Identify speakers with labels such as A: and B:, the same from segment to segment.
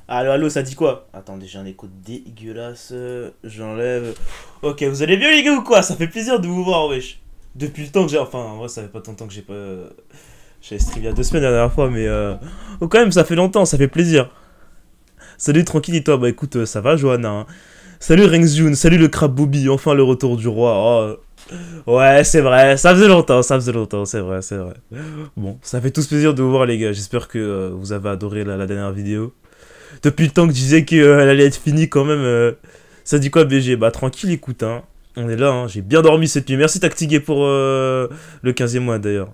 A: Allo, allo, ça dit quoi? Attendez, j'ai un écho dégueulasse. J'enlève. Ok, vous allez bien les gars ou quoi? Ça fait plaisir de vous voir, wesh. Depuis le temps que j'ai. Enfin, en vrai, ça fait pas tant de temps que j'ai pas. J'avais stream il y a 2 semaines la dernière fois, mais. Oh, quand même, ça fait longtemps, ça fait plaisir. Salut, tranquille et toi? Bah écoute, ça va, Johanna, hein. Salut, Rengzjun, salut le crabe Bobby, enfin le retour du roi. Ouais, c'est vrai, ça faisait longtemps, c'est vrai, c'est vrai. Bon, ça fait tous plaisir de vous voir, les gars. J'espère que vous avez adoré la dernière vidéo. Depuis le temps que je disais qu'elle allait être finie quand même. Ça dit quoi BG? Bah tranquille, écoute, hein. On est là, hein. J'ai bien dormi cette nuit. Merci Tactigué pour le 15e mois d'ailleurs.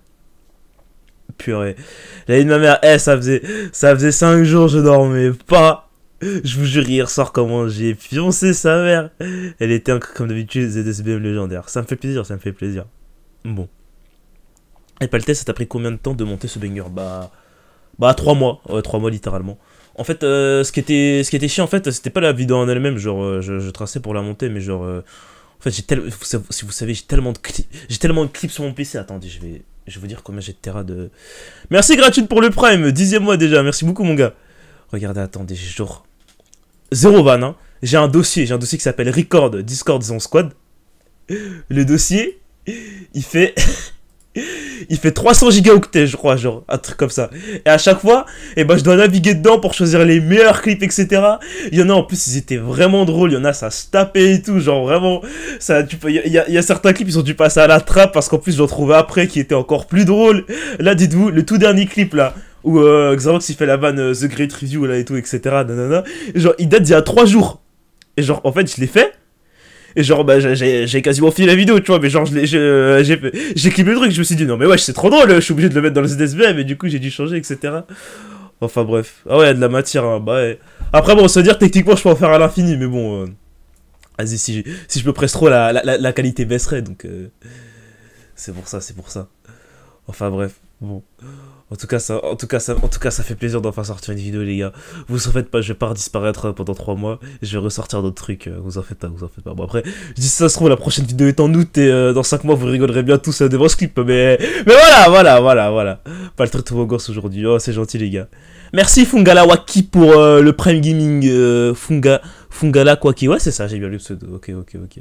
A: Purée. La vie de ma mère, ça faisait 5 jours je dormais pas. Je vous jure, hier soir, comment j'ai pioncé sa mère. Elle était comme d'habitude ZSBM légendaire. Ça me fait plaisir, ça me fait plaisir. Bon. Et Paltais, ça t'a pris combien de temps de monter ce banger? Bah 3 mois. Ouais, 3 mois littéralement. En fait, ce qui était chiant, en fait, c'était pas la vidéo en elle-même, genre, je traçais pour la monter, mais genre, en fait, si vous savez, j'ai tellement de clips sur mon PC, attendez, je vais vous dire combien j'ai de Tera de... Merci gratuite pour le Prime, 10e mois déjà, merci beaucoup mon gars. Regardez, attendez, j'ai genre, zéro van, hein. J'ai un dossier qui s'appelle Record Discord Zone Squad. Le dossier, il fait... Il fait 300 gigaoctets, je crois, genre, un truc comme ça. Et à chaque fois, eh ben, je dois naviguer dedans pour choisir les meilleurs clips, etc. Il y en a, en plus, ils étaient vraiment drôles. Il y en a, ça se tapait et tout, genre, vraiment. Ça, il y a certains clips, ils ont dû passer à la trappe parce qu'en plus, j'en trouvais après qui étaient encore plus drôles. Là, dites-vous, le tout dernier clip, là, où Xarox, il fait la vanne The Great Review, là, et tout, etc. Nanana. Et genre, il date d'il y a 3 jours. Et genre, en fait, je l'ai fait. Et genre, bah, j'ai quasiment fini la vidéo, tu vois, mais genre, j'ai clippé le truc, je me suis dit, non, mais ouais, c'est trop drôle, je suis obligé de le mettre dans le ZSBM, et du coup, j'ai dû changer, etc. Enfin, bref. Ah ouais, il y a de la matière, hein, bah ouais. Après, bon, se dire, techniquement, je peux en faire à l'infini, mais bon, vas-y, si je me presse trop, la qualité baisserait, donc, c'est pour ça, c'est pour ça. Enfin, bref, bon. En tout cas, ça fait plaisir d'enfin sortir une vidéo, les gars. Vous en faites pas, je vais pas disparaître pendant 3 mois. Je vais ressortir d'autres trucs. Vous en faites pas, vous en faites pas. Bon, après, je dis ça se trouve, la prochaine vidéo est en août et dans 5 mois, vous rigolerez bien tous devant ce clip. Mais voilà. Pas le truc de vos gosses aujourd'hui. Oh, c'est gentil, les gars. Merci Fungala Waki pour le Prime Gaming. Fungala Kwaki. Ouais, c'est ça, j'ai bien lu le pseudo. Ok.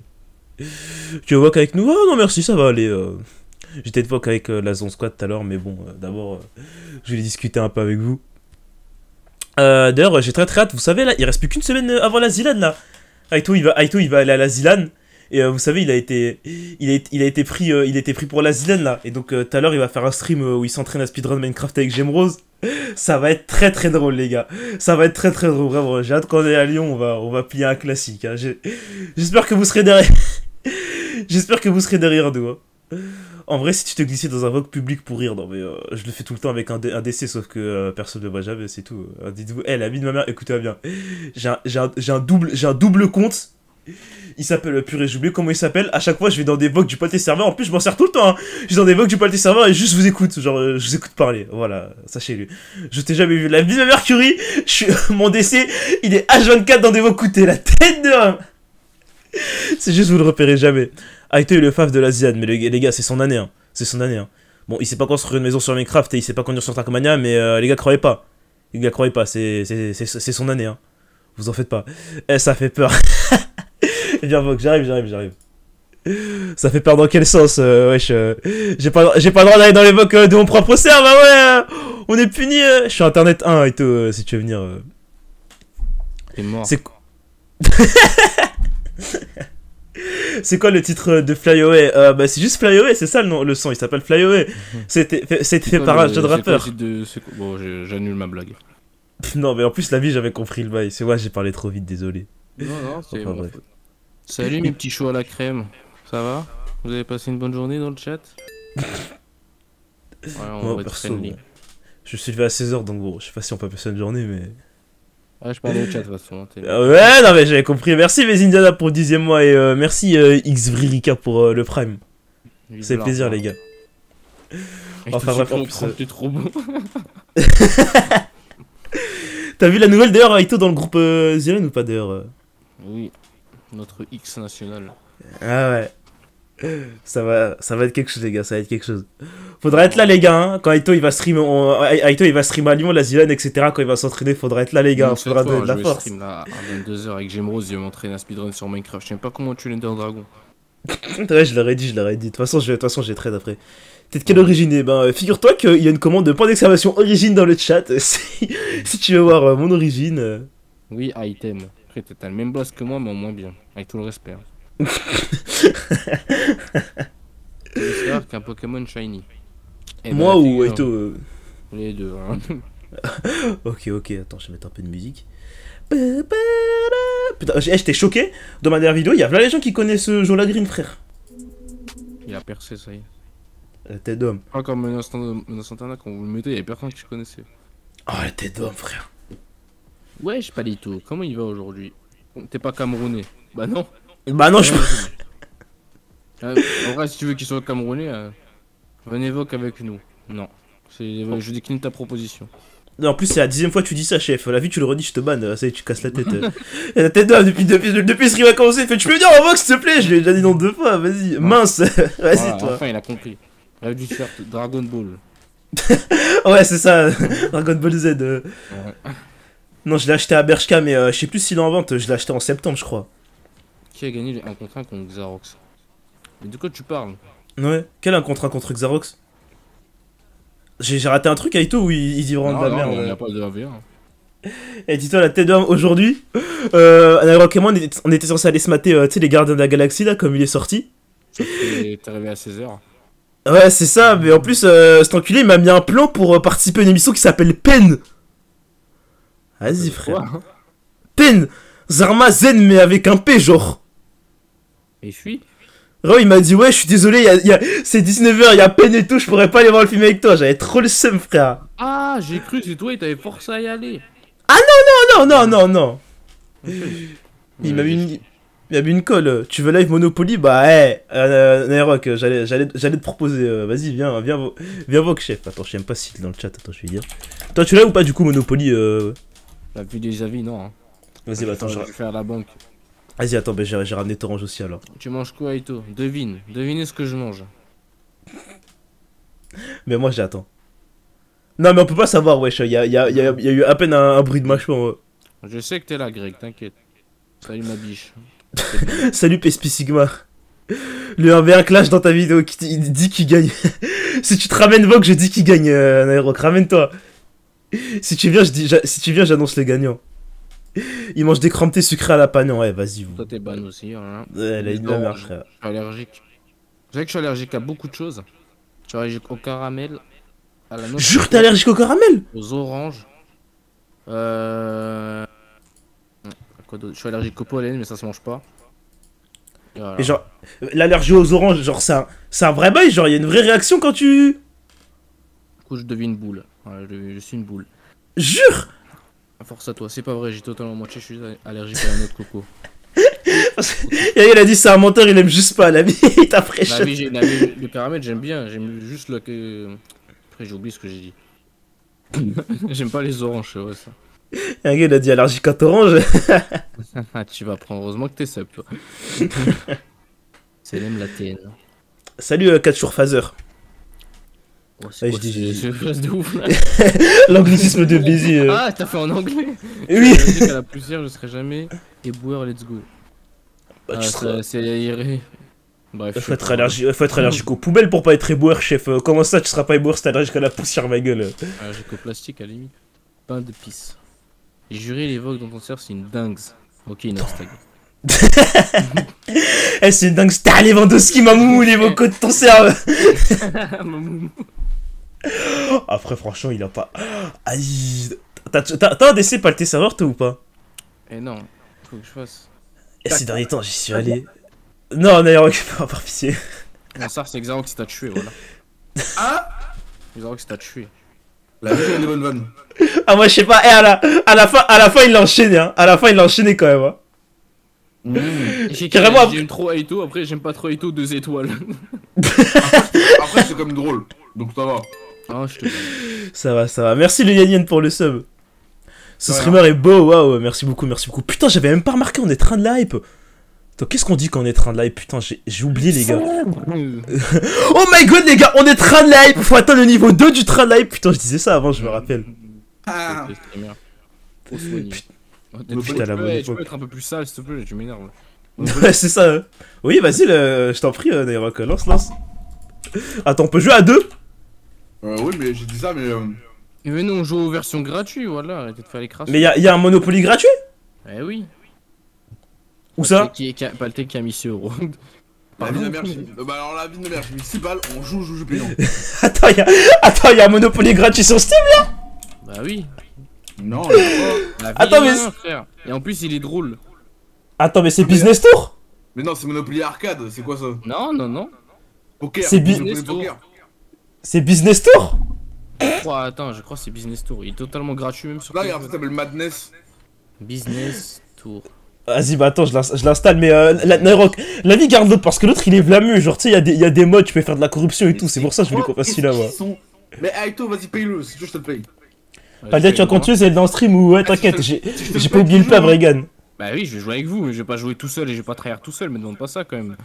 A: Tu veux voir avec nous? Oh non, merci, ça va aller. J'étais de voc avec la Zone Squad tout à l'heure, mais bon, d'abord, je voulais discuter un peu avec vous. D'ailleurs, j'ai très hâte. Vous savez, là, il reste plus qu'une semaine avant la Zilan, là. Aito, il va aller à la Zilan. Et vous savez, il a été pris pour la Zilan, là. Et donc, tout à l'heure, il va faire un stream où il s'entraîne à speedrun Minecraft avec Gemrose. Ça va être très très drôle, les gars. Ça va être très très drôle, vraiment. J'ai hâte qu'on est à Lyon, on va plier un classique. Hein. J'espère que vous serez derrière. J'espère que vous serez derrière nous. Hein. En vrai, si tu te glissais dans un vogue public pour rire, non mais je le fais tout le temps avec un DC, sauf que personne ne le voit jamais, c'est tout. Dites-vous, la vie de ma mère, écoutez bien. J'ai un double compte. Il s'appelle Purée, j'ai oublié comment il s'appelle. À chaque fois, je vais dans des vogues du Paltais serveur. En plus, je m'en sers tout le temps. Hein. Je vais dans des vogues du Paltais serveur et juste vous écoute. Genre, je vous écoute parler. Voilà, sachez-le. Je t'ai jamais vu. La vie de ma mère, Curie. Mon DC, il est H24 dans des vogues coûtées. La tête de. C'est juste, vous le repérez jamais. Aito est le faf de la Ziad, mais les gars, c'est son année. Hein. C'est son année. Hein. Bon, il sait pas construire une maison sur Minecraft et il sait pas conduire sur Trackmania, mais les gars, croyez pas. Les gars, croyez pas, c'est son année. Hein. Vous en faites pas. Ça fait peur. Viens, Vogue, j'arrive. Ça fait peur dans quel sens wesh, j'ai pas le droit d'aller dans les Vogue de mon propre serve, ah ouais. On est puni. Je suis Internet 1, Aito, si tu veux venir.
B: T'es mort.
A: C'est C'est quoi le titre de Fly Away? Bah c'est juste Fly Away, c'est ça le son, il s'appelle Fly Away. C'était fait par un jeune rappeur.
B: Bon, j'annule ma blague.
A: Non mais en plus la vie j'avais compris le bail, c'est ouais j'ai parlé trop vite, désolé.
B: Non, c'est
A: Enfin,
B: bon.
A: bref.
B: Salut mes petits choux à la crème. Ça va? Vous avez passé une bonne journée dans le chat? Ouais, on
A: Moi
B: va être
A: perso,
B: friendly.
A: je suis levé à 16h donc bon, je sais pas si on peut passer une journée mais...
B: Ouais, je parlais au chat de toute façon.
A: Ouais non mais j'avais compris, merci mes Indiana pour le 10e mois et merci Xvririka pour le Prime. C'est plaisir les gars. Enfin bref, en plus...
B: T'es trop beau.
A: T'as vu la nouvelle d'ailleurs Aito dans le groupe Ziren ou pas d'ailleurs
B: Oui, notre X national.
A: Ah ouais. Ça va être quelque chose, les gars, ça va être quelque chose. Faudra être là, les gars, hein. Quand Aito il va stream, Aito il va stream à Lyon, la Zilane, etc. Quand il va s'entraîner, faudra être là, les gars. Faudra de la force.
B: Je vais stream là à 22h avec Gemrose, il va m'entraîner un speedrun sur Minecraft. Je sais pas comment tuer l'Ender Dragon.
A: Ouais, je l'aurais dit. De toute façon, j'ai trade après. T'es de quelle origine? Eh ben, figure-toi qu'il y a une commande de point d'exclamation origine dans le chat. Si tu veux voir mon origine.
B: Oui, item. Après, t'as le même boss que moi, mais en moins bien. Avec tout le respect. Hein. C'est qu'un Pokémon Shiny. Et
A: moi ou Aito
B: Les deux. Hein.
A: Ok, attends, je vais mettre un peu de musique. Putain, j'étais choqué. Dans ma dernière vidéo, il y a plein de gens qui connaissent Jola Green, frère.
B: Il a percé, ça y est.
A: La tête d'homme.
B: Pas comme Menace Santana, quand vous le mettez, il y a personne qui connaissait.
A: Oh, la tête d'homme, frère.
B: Wesh, Palito, comment il va aujourd'hui? T'es pas camerounais? Bah non.
A: Bah non, je...
B: En vrai, si tu veux qu'il soit camerounais, venez voc avec nous. Non. Je décline ta proposition.
A: Non, en plus, c'est la 10ème fois que tu dis ça, chef. La vie, tu le redis, je te banne. Ça y est, tu casses la tête. La tête d'homme, depuis ce qui va commencer, il fait, tu peux venir en vox, s'il te plaît? Je l'ai déjà dit non 2 fois, vas-y. Mince. Vas-y,
B: voilà,
A: toi.
B: Enfin, il a compris. Rêve du shirt Dragon Ball.
A: Ouais, c'est ça. Dragon Ball Z.
B: Ouais.
A: Non, je l'ai acheté à Bershka, mais je sais plus s'il est en vente. Je l'ai acheté en septembre, je crois.
B: Qui a gagné un contre 1 contre Xarox? Mais de quoi tu parles?
A: Ouais. Quel un contre 1 contre Xarox? J'ai raté un truc, Aito, où il dit vraiment de la merde.
B: Non, il n'y a pas de AV1.
A: Et dis-toi, la tête d'homme, aujourd'hui, Anarock et moi, on était censé aller se mater, tu sais, les Gardiens de la Galaxie, là, comme il est sorti.
B: T'es arrivé à 16h.
A: Ouais, c'est ça, mais en plus, cet enculé, il m'a mis un plan pour participer à une émission qui s'appelle Pen. Vas-y, frère.
B: Quoi?
A: Pen Zarma Zen, mais avec un P, genre.
B: Et fuis?
A: Ro, il m'a dit, ouais, je suis désolé, c'est 19h, il y a Pen et tout, je pourrais pas aller voir le film avec toi. J'avais trop le seum, frère.
B: Ah, j'ai cru que c'est toi, il t'avait forcé à y aller.
A: Ah non. Il m'a mis une colle. Tu veux live Monopoly? Bah, Nairok, j'allais te proposer. Vas-y, viens voir, chef. Attends, je sais même pas si t'es dans le chat. Attends, je vais dire. Toi, tu l'as ou pas, du coup, Monopoly
B: La vue des avis, non. Hein.
A: Vas-y, bah, attends,
B: je vais faire la banque.
A: Vas-y, attends, bah, j'ai ramené Torange aussi alors.
B: Tu manges quoi, Aito? Devinez ce que je mange.
A: Mais moi, j'attends. Non, mais on peut pas savoir, wesh. Il y a eu à peine un bruit de mâchoire.
B: Je sais que t'es là, Greg, t'inquiète. Salut ma biche.
A: Salut PSP Sigma. Le 1v1 clash dans ta vidéo qui dit qu'il gagne. Si tu te ramènes Vogue, je dis qu'il gagne, Nairok. Ramène-toi. Si tu viens, j'annonce les gagnants. Il mange des cramptés sucrés à la panne. Ouais, vas-y, vous.
B: Toi, t'es ban aussi. Hein.
A: Elle a une la merde, frère.
B: Je suis allergique. Vous savez que je suis allergique à beaucoup de choses. Je suis allergique au caramel. À la noix.
A: Jure, t'es allergique au caramel?
B: Aux oranges. Quoi d'autre? Je suis allergique au pollen, mais ça se mange pas. Et voilà.
A: Et genre, l'allergie aux oranges, genre, c'est un vrai bail. Genre, il y a une vraie réaction quand tu.
B: Du coup, je deviens une boule. Voilà, je suis une boule.
A: Jure.
B: Force à toi, c'est pas vrai, j'ai totalement moitié, je suis allergique à la noix de coco.
A: Il a dit c'est un menteur, il aime juste pas la vie, il t'a fraîche.
B: Le caramel, j'aime bien, j'aime juste le que. Après, j'ai oublié ce que j'ai dit. J'aime pas les oranges, c'est vrai ça.
A: Un gars, il a dit allergique à orange.
B: Tu vas prendre, heureusement que t'es sub, toi. C'est même la TN.
A: Salut, 4 jours phaser.
B: Oh, c'est de ouf là.
A: L'anglicisme de baiser.
B: Ah, t'as fait en anglais?
A: Oui.
B: Je à la poussière, je serai jamais. Et boueur, let's go.
A: Bah,
B: c'est irré. Bref.
A: Faut être allergique aux poubelles pour pas être éboueur, chef. Comment ça, tu seras pas éboueur si t'es allergique à la poussière, ma gueule?
B: Allergique au plastique, à la limite. Pain de pisse. Et jurer les vogues dans ton cerf, c'est une dingue. Ok, une hashtag.
A: Eh, c'est une dingue. T'as Lewandowski, mamou, les vocaux de ton cerveau. Après, franchement, il a pas. Aïe. T'as un DC pas le serveur, toi ou pas?
B: Eh non, faut que je fasse.
A: Et ces derniers temps, j'y suis allé. Non, Nairok, pas par pitié.
B: Non, ça, c'est Xarox qui t'a tué, voilà.
C: Ah,
B: Xarox t'a tué.
C: la vie, on est bonne vanne.
A: Ah, moi, je sais pas. Eh, à la fin, il l'a enchaîné, hein. À la fin, il l'a enchaîné quand même, hein.
B: Carrément, j'aime trop Aito, après j'aime pas trop Aito 2 étoiles.
C: Après, c'est comme drôle, donc ça va.
B: Ah, je te
A: Ça va. Merci le Yann pour le sub. Ce
C: Ouais,
A: streamer est beau, waouh, merci beaucoup. Putain, j'avais même pas remarqué, on est train de la hype. Donc, qu'est-ce qu'on dit quand on est train de live? Putain, j'ai oublié, les gars.
B: Euh,
A: Oh my god, les gars, on est train de live. Faut atteindre le niveau 2 du train de live. Putain, je disais ça avant, je me rappelle.
C: Ah.
B: t'es streamer. Faut soigner.
A: Putain, la bonne
B: Tu
A: époque.
B: peux être un peu plus sale, s'il te plaît, tu m'énerves.
A: Ouais, c'est ça. Hein. Oui, vas-y, je t'en prie, Nairok, lance. Attends, on peut jouer à deux?
C: Oui, mais j'ai dit ça, mais.
B: Mais venez, on joue aux versions gratuites, voilà, arrêtez de faire les crasses.
A: Mais y a un Monopoly gratuit?
B: Eh oui.
A: Où ça?
B: Pas le qui a mis 6 euros.
C: La vie de merde, bah alors la vie de merde, j'ai mis 6 balles, on joue payant.
A: Attends, y a un Monopoly gratuit sur Steam?
B: Bah oui.
C: Non, il y a pas.
B: La vie
A: Attends,
B: est
A: mais
B: bien, frère. Et en plus, il est drôle.
A: Attends, mais c'est Business Tour?
C: Mais non, c'est Monopoly Arcade, c'est quoi ça?
B: Non.
C: Poker.
A: C'est
C: Monopoly Poker.
A: C'est Business Tour?
B: Je crois que c'est Business Tour. Il est totalement gratuit, même sur
C: Là, il y a un
B: téléphone.
C: truc qui s'appelle Madness.
B: Business Tour.
A: Vas-y, bah attends, je l'installe, mais Nairok, la vie garde l'autre parce que l'autre il est vlameux. Genre, tu sais, y a des mods, tu peux faire de la corruption et tout. C'est pour ça que je voulais qu'on fasse celui-là, moi.
C: Mais Aito, vas-y, paye-le, si tu veux, je te le paye.
A: Peut-être tu vas continuer, c'est dans le stream ou ouais, t'inquiète, j'ai pas oublié le pub, Regan.
B: Bah oui, je vais jouer avec vous, mais je vais pas jouer tout seul et je vais pas trahir tout seul, me demande pas ça quand même.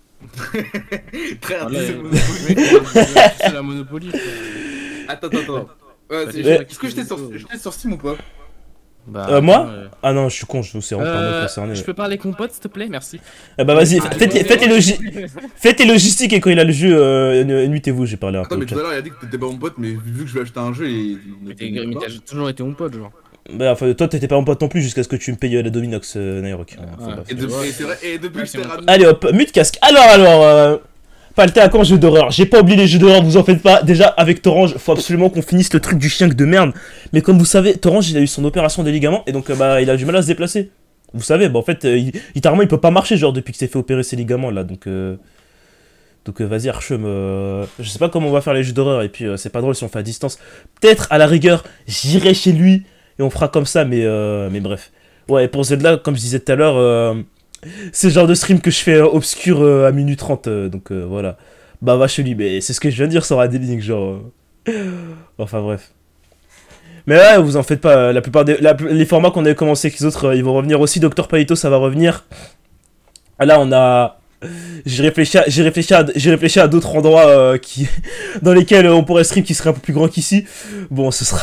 C: Très
B: Voilà,
C: rapide.
B: c'est la Monopoly. frère.
C: Attends.
B: Bah,
C: Est-ce que j'étais sur Steam ou pas?
B: Bah,
A: moi Ah non, je suis con, je sais vraiment pas me concerner.
B: je peux parler avec mon pote, s'il te plaît, merci.
A: Eh bah vas-y,
B: Ah,
A: faites tes logistiques et quand il a le jeu, mutez-vous, j'ai parlé un
C: Attends,
A: peu.
C: mais tout à l'heure, il a dit que t'étais pas mon pote, mais vu que je vais acheter un jeu,
B: Mais t'as toujours été mon pote, genre.
A: Bah enfin, toi t'étais pas mon pote non plus jusqu'à ce que tu me payes la Dominox, Nairok.
B: Ouais.
A: Bref.
C: Et depuis que je t'ai ramené.
A: Allez hop, mute casque. Alors, Palté à quand jeu d'horreur? J'ai pas oublié les jeux d'horreur, vous en faites pas. Déjà, avec Torange, faut absolument qu'on finisse le truc du chien de merde. Mais comme vous savez, Torange, il a eu son opération des ligaments et donc bah il a du mal à se déplacer. Vous savez, bah en fait, littéralement, il peut pas marcher, genre, depuis qu'il s'est fait opérer ses ligaments là. Donc vas-y, Archem, je sais pas comment on va faire les jeux d'horreur et puis c'est pas drôle si on fait à distance. Peut-être, à la rigueur, j'irai chez lui et on fera comme ça, mais bref. Ouais, et pour Zelda, comme je disais tout à l'heure, c'est le genre de stream que je fais obscur à minute 30, donc voilà. Bah va chez lui, mais c'est ce que je viens de dire, ça aura des lignes, genre... Enfin bref. Mais ouais, vous en faites pas, la plupart les formats qu'on avait commencé avec les autres, ils vont revenir aussi, Docteur Palito, ça va revenir. Là, on a... J'ai réfléchi à d'autres endroits dans lesquels on pourrait stream qui seraient un peu plus grands qu'ici. Bon, ce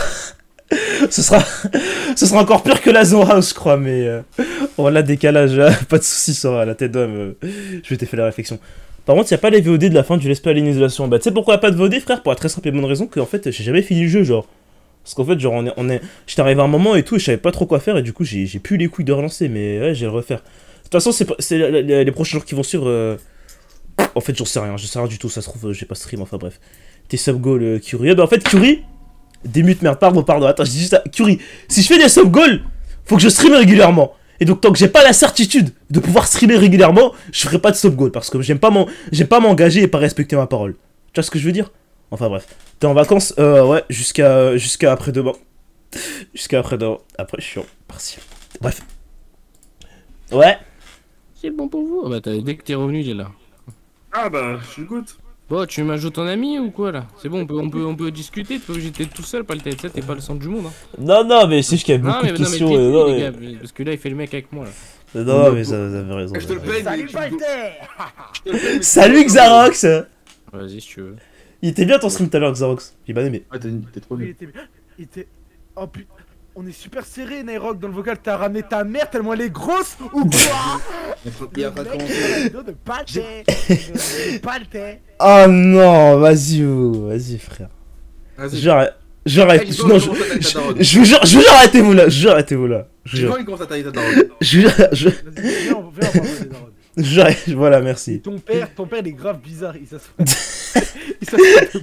A: sera encore pire que la Zone House, je crois, mais voilà, décalage, pas de soucis sur la tête d'homme, je vais te faire la réflexion. Par contre, il n'y a pas les VOD de la fin du Let's Play Alien Isolation. Bah, tu sais pourquoi il n'y a pas de VOD, frère? Pour la très simple et bonne raison qu'en fait, j'ai jamais fini le jeu, genre. Parce qu'en fait, genre, j'étais arrivé à un moment et tout, et je savais pas trop quoi faire, et du coup, j'ai plus les couilles de relancer, mais ouais, j'ai le refaire. De toute façon, c'est les prochains jours qui vont suivre. En fait, j'en sais rien, du tout, ça se trouve, j'ai pas stream, enfin bref. Tes sub-goals, Curie. Bah, en fait, Curie. Démute, merde, pardon, attends, je dis juste à Curie. Si je fais des sub-goals, faut que je streame régulièrement. Et donc, tant que j'ai pas la certitude de pouvoir streamer régulièrement, je ferai pas de sub-goal. Parce que j'aime pas m'engager et pas respecter ma parole. Tu vois ce que je veux dire? Enfin bref. T'es en vacances, ouais, jusqu'à après-demain. Jusqu'à après-demain. Après, je suis en partiel. Bref. Ouais.
B: C'est bon pour vous? Bah, dès que t'es revenu, il est là.
C: Ah bah, je suis good.
B: Bon, tu m'ajoutes ton ami ou quoi là? C'est bon, on peut discuter, tu peux j'étais tout seul, pas le tête, t'es pas le centre du monde. Hein.
A: Non, mais c'est juste qu'il y a beaucoup de questions.
B: Non, les gars, parce que là il fait le mec avec moi là.
A: Non, mais ça, vous avez raison.
C: Je te le paye.
D: Salut Palter.
A: Salut Xarox.
B: Vas-y si tu veux.
A: Il était bien ton stream tout à l'heure, Xarox. J'ai bien aimé.
C: Ouais, t'es trop
D: Il
C: bien.
D: était... Oh putain. On est super serré, Nairok, dans le vocal. T'as ramené ta mère tellement elle est grosse ou quoi?
C: Il y a pas de
D: Le mec,
C: commentaire.
D: il a le dos de Palter. De Palter.
A: Oh non, vas-y frère.
C: Vas-y.
A: J'arrête.
C: Mec,
A: Non, je vous jure, arrêtez-vous là. Je
C: Tu
A: jure.
C: vois, il commence à tailler ta daronne.
A: Je
D: Vas-y, viens, on va voir les darons.
A: j'arrête. Voilà, merci.
D: Ton père, il est grave bizarre. Il s'assoit. Il s'assoit.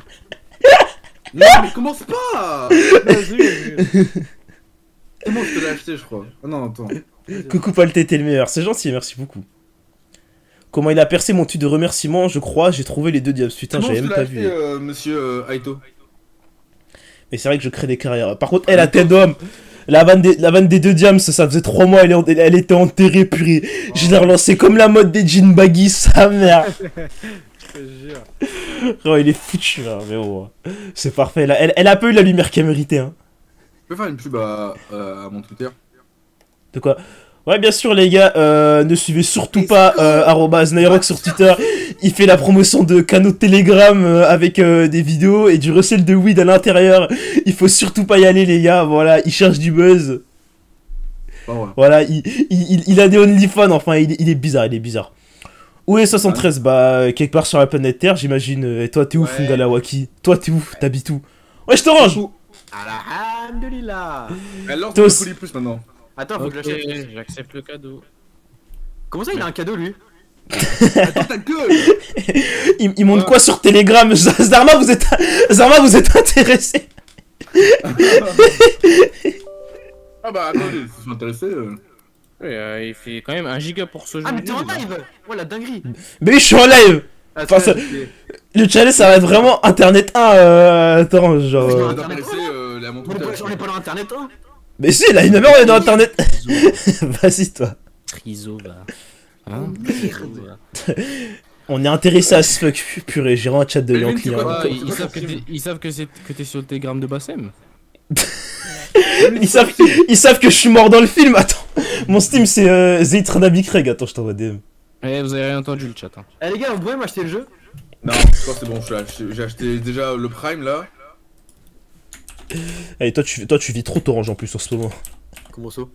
C: Non, mais commence pas.
D: Vas-y.
C: C'est bon, je te l'ai acheté, je crois. Oh non, attends.
A: Coucou Palté, t'es le meilleur. C'est gentil, merci beaucoup. Comment il a percé mon tweet de remerciement, je crois, j'ai trouvé les deux diables. Putain,
C: Comment
A: j'avais
C: je te
A: même
C: l'ai
A: pas vu.
C: acheté, monsieur Aito?
A: Mais c'est vrai que je crée des carrières. Par contre, elle a tête d'homme. La vanne des deux diams, ça faisait 3 mois, elle était enterrée, purée. Je l'ai relancée comme la mode des jeans baggy, sa mère.
D: Je te jure.
A: Oh, il est foutu là, mais bon. C'est parfait là. Elle a pas eu la lumière qu'elle méritait, hein.
C: Je peux faire une pub à mon Twitter?
A: De quoi? Ouais, bien sûr, les gars, ne suivez surtout pas @Nyrock sur Twitter. Il fait la promotion de canaux de Telegram avec des vidéos et du recel de weed à l'intérieur. Il faut surtout pas y aller, les gars. Voilà, il cherche du buzz.
C: Ah ouais.
A: Voilà, il a des OnlyFans. Enfin, il est bizarre, il est bizarre. Où est 73? Bah, quelque part sur la planète Terre, j'imagine. Et toi, t'es où,
E: Ouais.
A: Fungalawaki? Toi, t'es où? T'habites où? Ouais, je t'orange!
E: Alhamdulillah.
C: Elle lance
A: Tous.
C: Monopoly Plus maintenant.
E: Attends, faut que je l'achète.
B: Ok, j'accepte le cadeau.
E: Comment ça, il a un cadeau lui?
C: Attends ta gueule.
A: Il monte quoi sur Telegram? Zarma, vous êtes intéressé?
C: Ah bah attendez, si je suis intéressé.
B: Ouais, il fait quand même 1 giga pour ce jeu.
E: Ah, mais t'es en
B: nul, là.
E: live! Ouais, la dinguerie!
A: Mais oui, je suis en live!
E: Attends,
A: Enfin, Le challenge, ça va être vraiment Internet 1, Orange, genre.
E: Ouais.
C: On
E: Internet,
C: intéressé la montre.
E: on est pas dans internet, hein?
A: Mais si, là, une heure, on est dans Internet. Vas-y, toi.
B: Triso, va. Hein?
A: On est intéressé à ce fuck, purée, j'ai un chat de
C: Mais lui,
A: Yankee.
C: c'est quoi,
A: Hein.
B: Ouais, ils savent que t'es sur le télégramme de Bassem.
A: Ils savent que je suis mort dans le film, attends. Mon Steam, c'est Zeitranabi Craig, attends, je t'envoie DM.
B: Eh, vous avez rien entendu le chat. Hein.
E: Eh les gars, vous pouvez m'acheter le jeu?
C: Non, je crois que c'est bon, j'ai acheté déjà le Prime là.
A: Allez, toi, tu vis trop Orange en plus en ce moment.
E: Comment ça?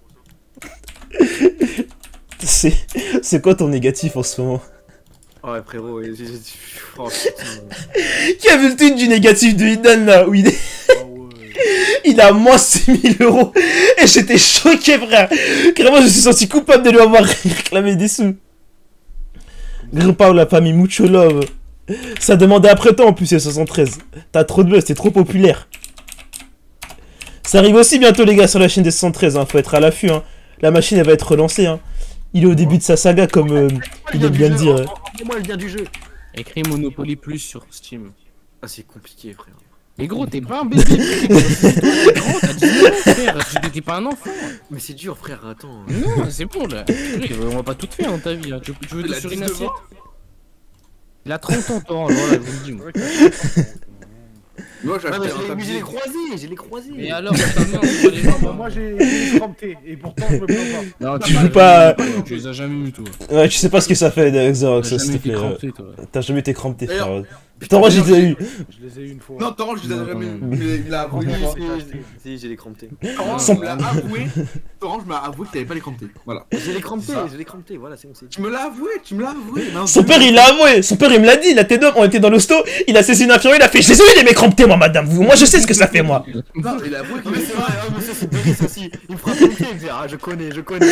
A: C'est quoi ton négatif en ce moment?
E: Oh ouais, frérot, oh, putain.
A: Qui a vu le tweet du négatif de Hidan là où il est. Il a moins 6000 euros et j'étais choqué, frère. Carrément, je suis senti coupable de lui avoir réclamé des sous. Gripa ou la famille Mucho Love. Ça demandait après toi en plus, c'est 73. T'as trop de buzz, t'es trop populaire. Ça arrive aussi bientôt, les gars, sur la chaîne des 73. Hein. Faut être à l'affût. Hein. La machine, elle va être relancée. Hein. Il est au début de sa saga, comme il aime bien le dire.
E: Moi le lien du jeu.
B: Écris Monopoly Plus sur Steam.
E: Ah, c'est compliqué, frère.
B: Mais gros, t'es pas un bébé. T'es gros, t'as 19 ans, frère. T'es pas un enfant.
E: Mais c'est dur, frère, attends.
B: Non, c'est bon là. On va pas tout faire dans ta vie. Hein. Tu veux
C: Il
B: tout
C: a
B: sur une
C: 19
B: assiette?
C: ans.
B: Il a 30 ans, toi. Voilà, je vous le dis. Moi.
C: Moi j'ai
E: Ah, mais
C: acheté un
E: je l'ai
C: tablier.
E: croisé, je l'ai croisé.
B: Mais alors, ta main, on voit les gens.
D: Bah, moi j'ai une crampée et pourtant je me plains pas.
B: Non,
A: Tu joues pas.
B: Tu les as jamais vus, toi.
A: Ouais, tu sais pas ce que ça fait, Xerox,
B: T'as
A: s'il
B: jamais
A: te plaît.
B: été crampé, toi.
A: T'as jamais été crampé, frère.
C: D'ailleurs,
A: Putain, moi j'ai déjà eu.
D: Je les ai eu une fois.
C: Non, Torrent, je les ai
B: Non,
C: jamais
B: quand
C: eu.
B: même.
C: Mais il a avoué.
E: Si, j'ai les crampés.
C: Torrent
A: Son-
C: me l'a avoué. Torrent m'a avoué que t'avais pas les crampés. Voilà.
E: J'ai les crampés,
C: Ça.
E: j'ai les crampés, voilà, c'est bon, c'est.
C: Tu me l'as avoué, tu me l'as avoué.
A: Son père, il l'a avoué. Son père, il me l'a dit. Il a été d'homme. On était dans l'hosto. Il a saisi une infirmière. Il a fait Jésus, il est crampé, moi, madame. Moi, je sais ce que ça fait, moi.
C: Non, il a avoué
E: Non
C: qu'il
E: mais
C: avait
E: c'est vrai, ah, mais ça c'est Béris aussi, il me frappe le pied, il me dit ah je connais.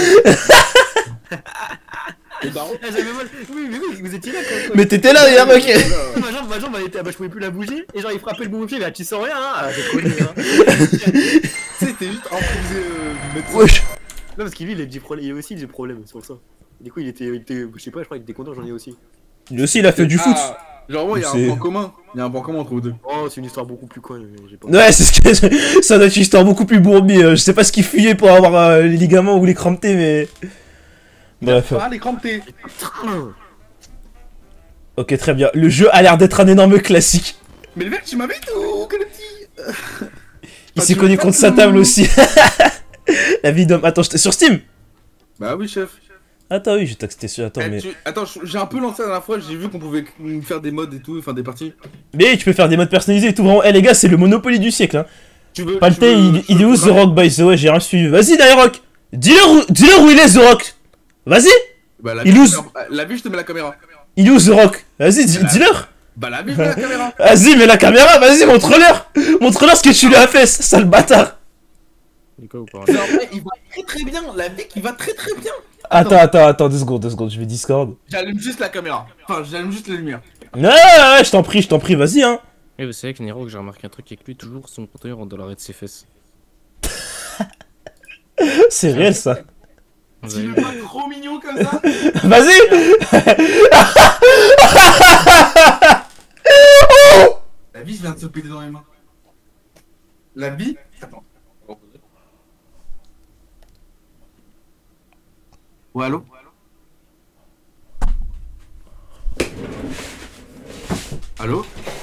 C: les darons.
E: Ah, j'avais mal, oui, vous étiez là quand
A: Mais t'étais là, hier, mec.
E: ma jambe elle était, bah je pouvais plus la bouger, et genre il frappait le bon pied, mais tu sens rien, hein, ah je connais hein.
C: Tu sais, t'es juste improvisé du médecin.
A: Wesh.
E: Non parce qu'il lui il a des problèmes, il a aussi des problèmes, c'est pour ça. Du coup il était, je sais pas, je crois qu'il était content, j'en ai aussi.
A: Lui aussi, il a fait du foot.
C: Ah, genre, ouais, il y a
A: C'est-
C: un point commun. Il y a un point commun entre vous deux.
E: Oh c'est une histoire beaucoup plus conne, mais j'ai pas...
A: Ouais, c'est ce que. Ça doit être une histoire beaucoup plus bourbier. Je sais pas ce qu'il fuyait pour avoir les ligaments ou les crampés, mais. Bref.
C: Ah, les crampés.
E: Putain.
A: Ok, très bien. Le jeu a l'air d'être un énorme classique.
C: Mais le mec, tu m'avais tout, que le petit.
A: Il s'est connu contre sa table aussi. La vie d'homme. Attends, sur Steam.
C: Bah oui, chef.
A: Attends, oui, j'ai taxé sur. Attends,
C: Eh,
A: mais.
C: Attends, j'ai un peu lancé la dernière fois, j'ai vu qu'on pouvait faire des mods et tout, enfin des parties.
A: Mais tu peux faire des modes personnalisés et tout. Vraiment. Eh, les gars, c'est le Monopoly du siècle. Hein.
C: Tu veux.
A: Palte,
C: tu veux-
A: il est où The Rock, by the way? J'ai rien suivi. Vas-y, Nyrock. Dis-leur où il est, The Rock. Vas-y.
C: Bah, la
A: Il
C: vie,
A: ose.
C: la vie, je te mets la caméra.
A: Il est où, The Rock? Vas-y, dis-leur.
C: Bah, la vie, je mets la caméra.
A: Vas-y, mets la caméra. Vas-y, montre-leur. Montre-leur ce que tu lui as fait, sale bâtard.
B: C'est quoi, vous parlez?
C: Non, mais il va très bien, la vie qui va très très bien.
A: Attends, 2 secondes, je vais Discord.
C: J'allume juste la caméra. Enfin, j'allume juste la lumière.
A: Ouais, je t'en prie, vas-y, hein.
B: Eh, vous savez que Nero, que j'ai remarqué un truc avec lui, toujours son pantalon rentre dans l'arrêt de ses fesses.
A: C'est réel, ça.
B: Vous
C: Tu
B: avez
C: veux
B: vu?
C: pas trop mignon comme ça?
A: Vas-y.
C: La vie vient de se péter dans les mains. La vie. Attends. Ouais, allô? Allô?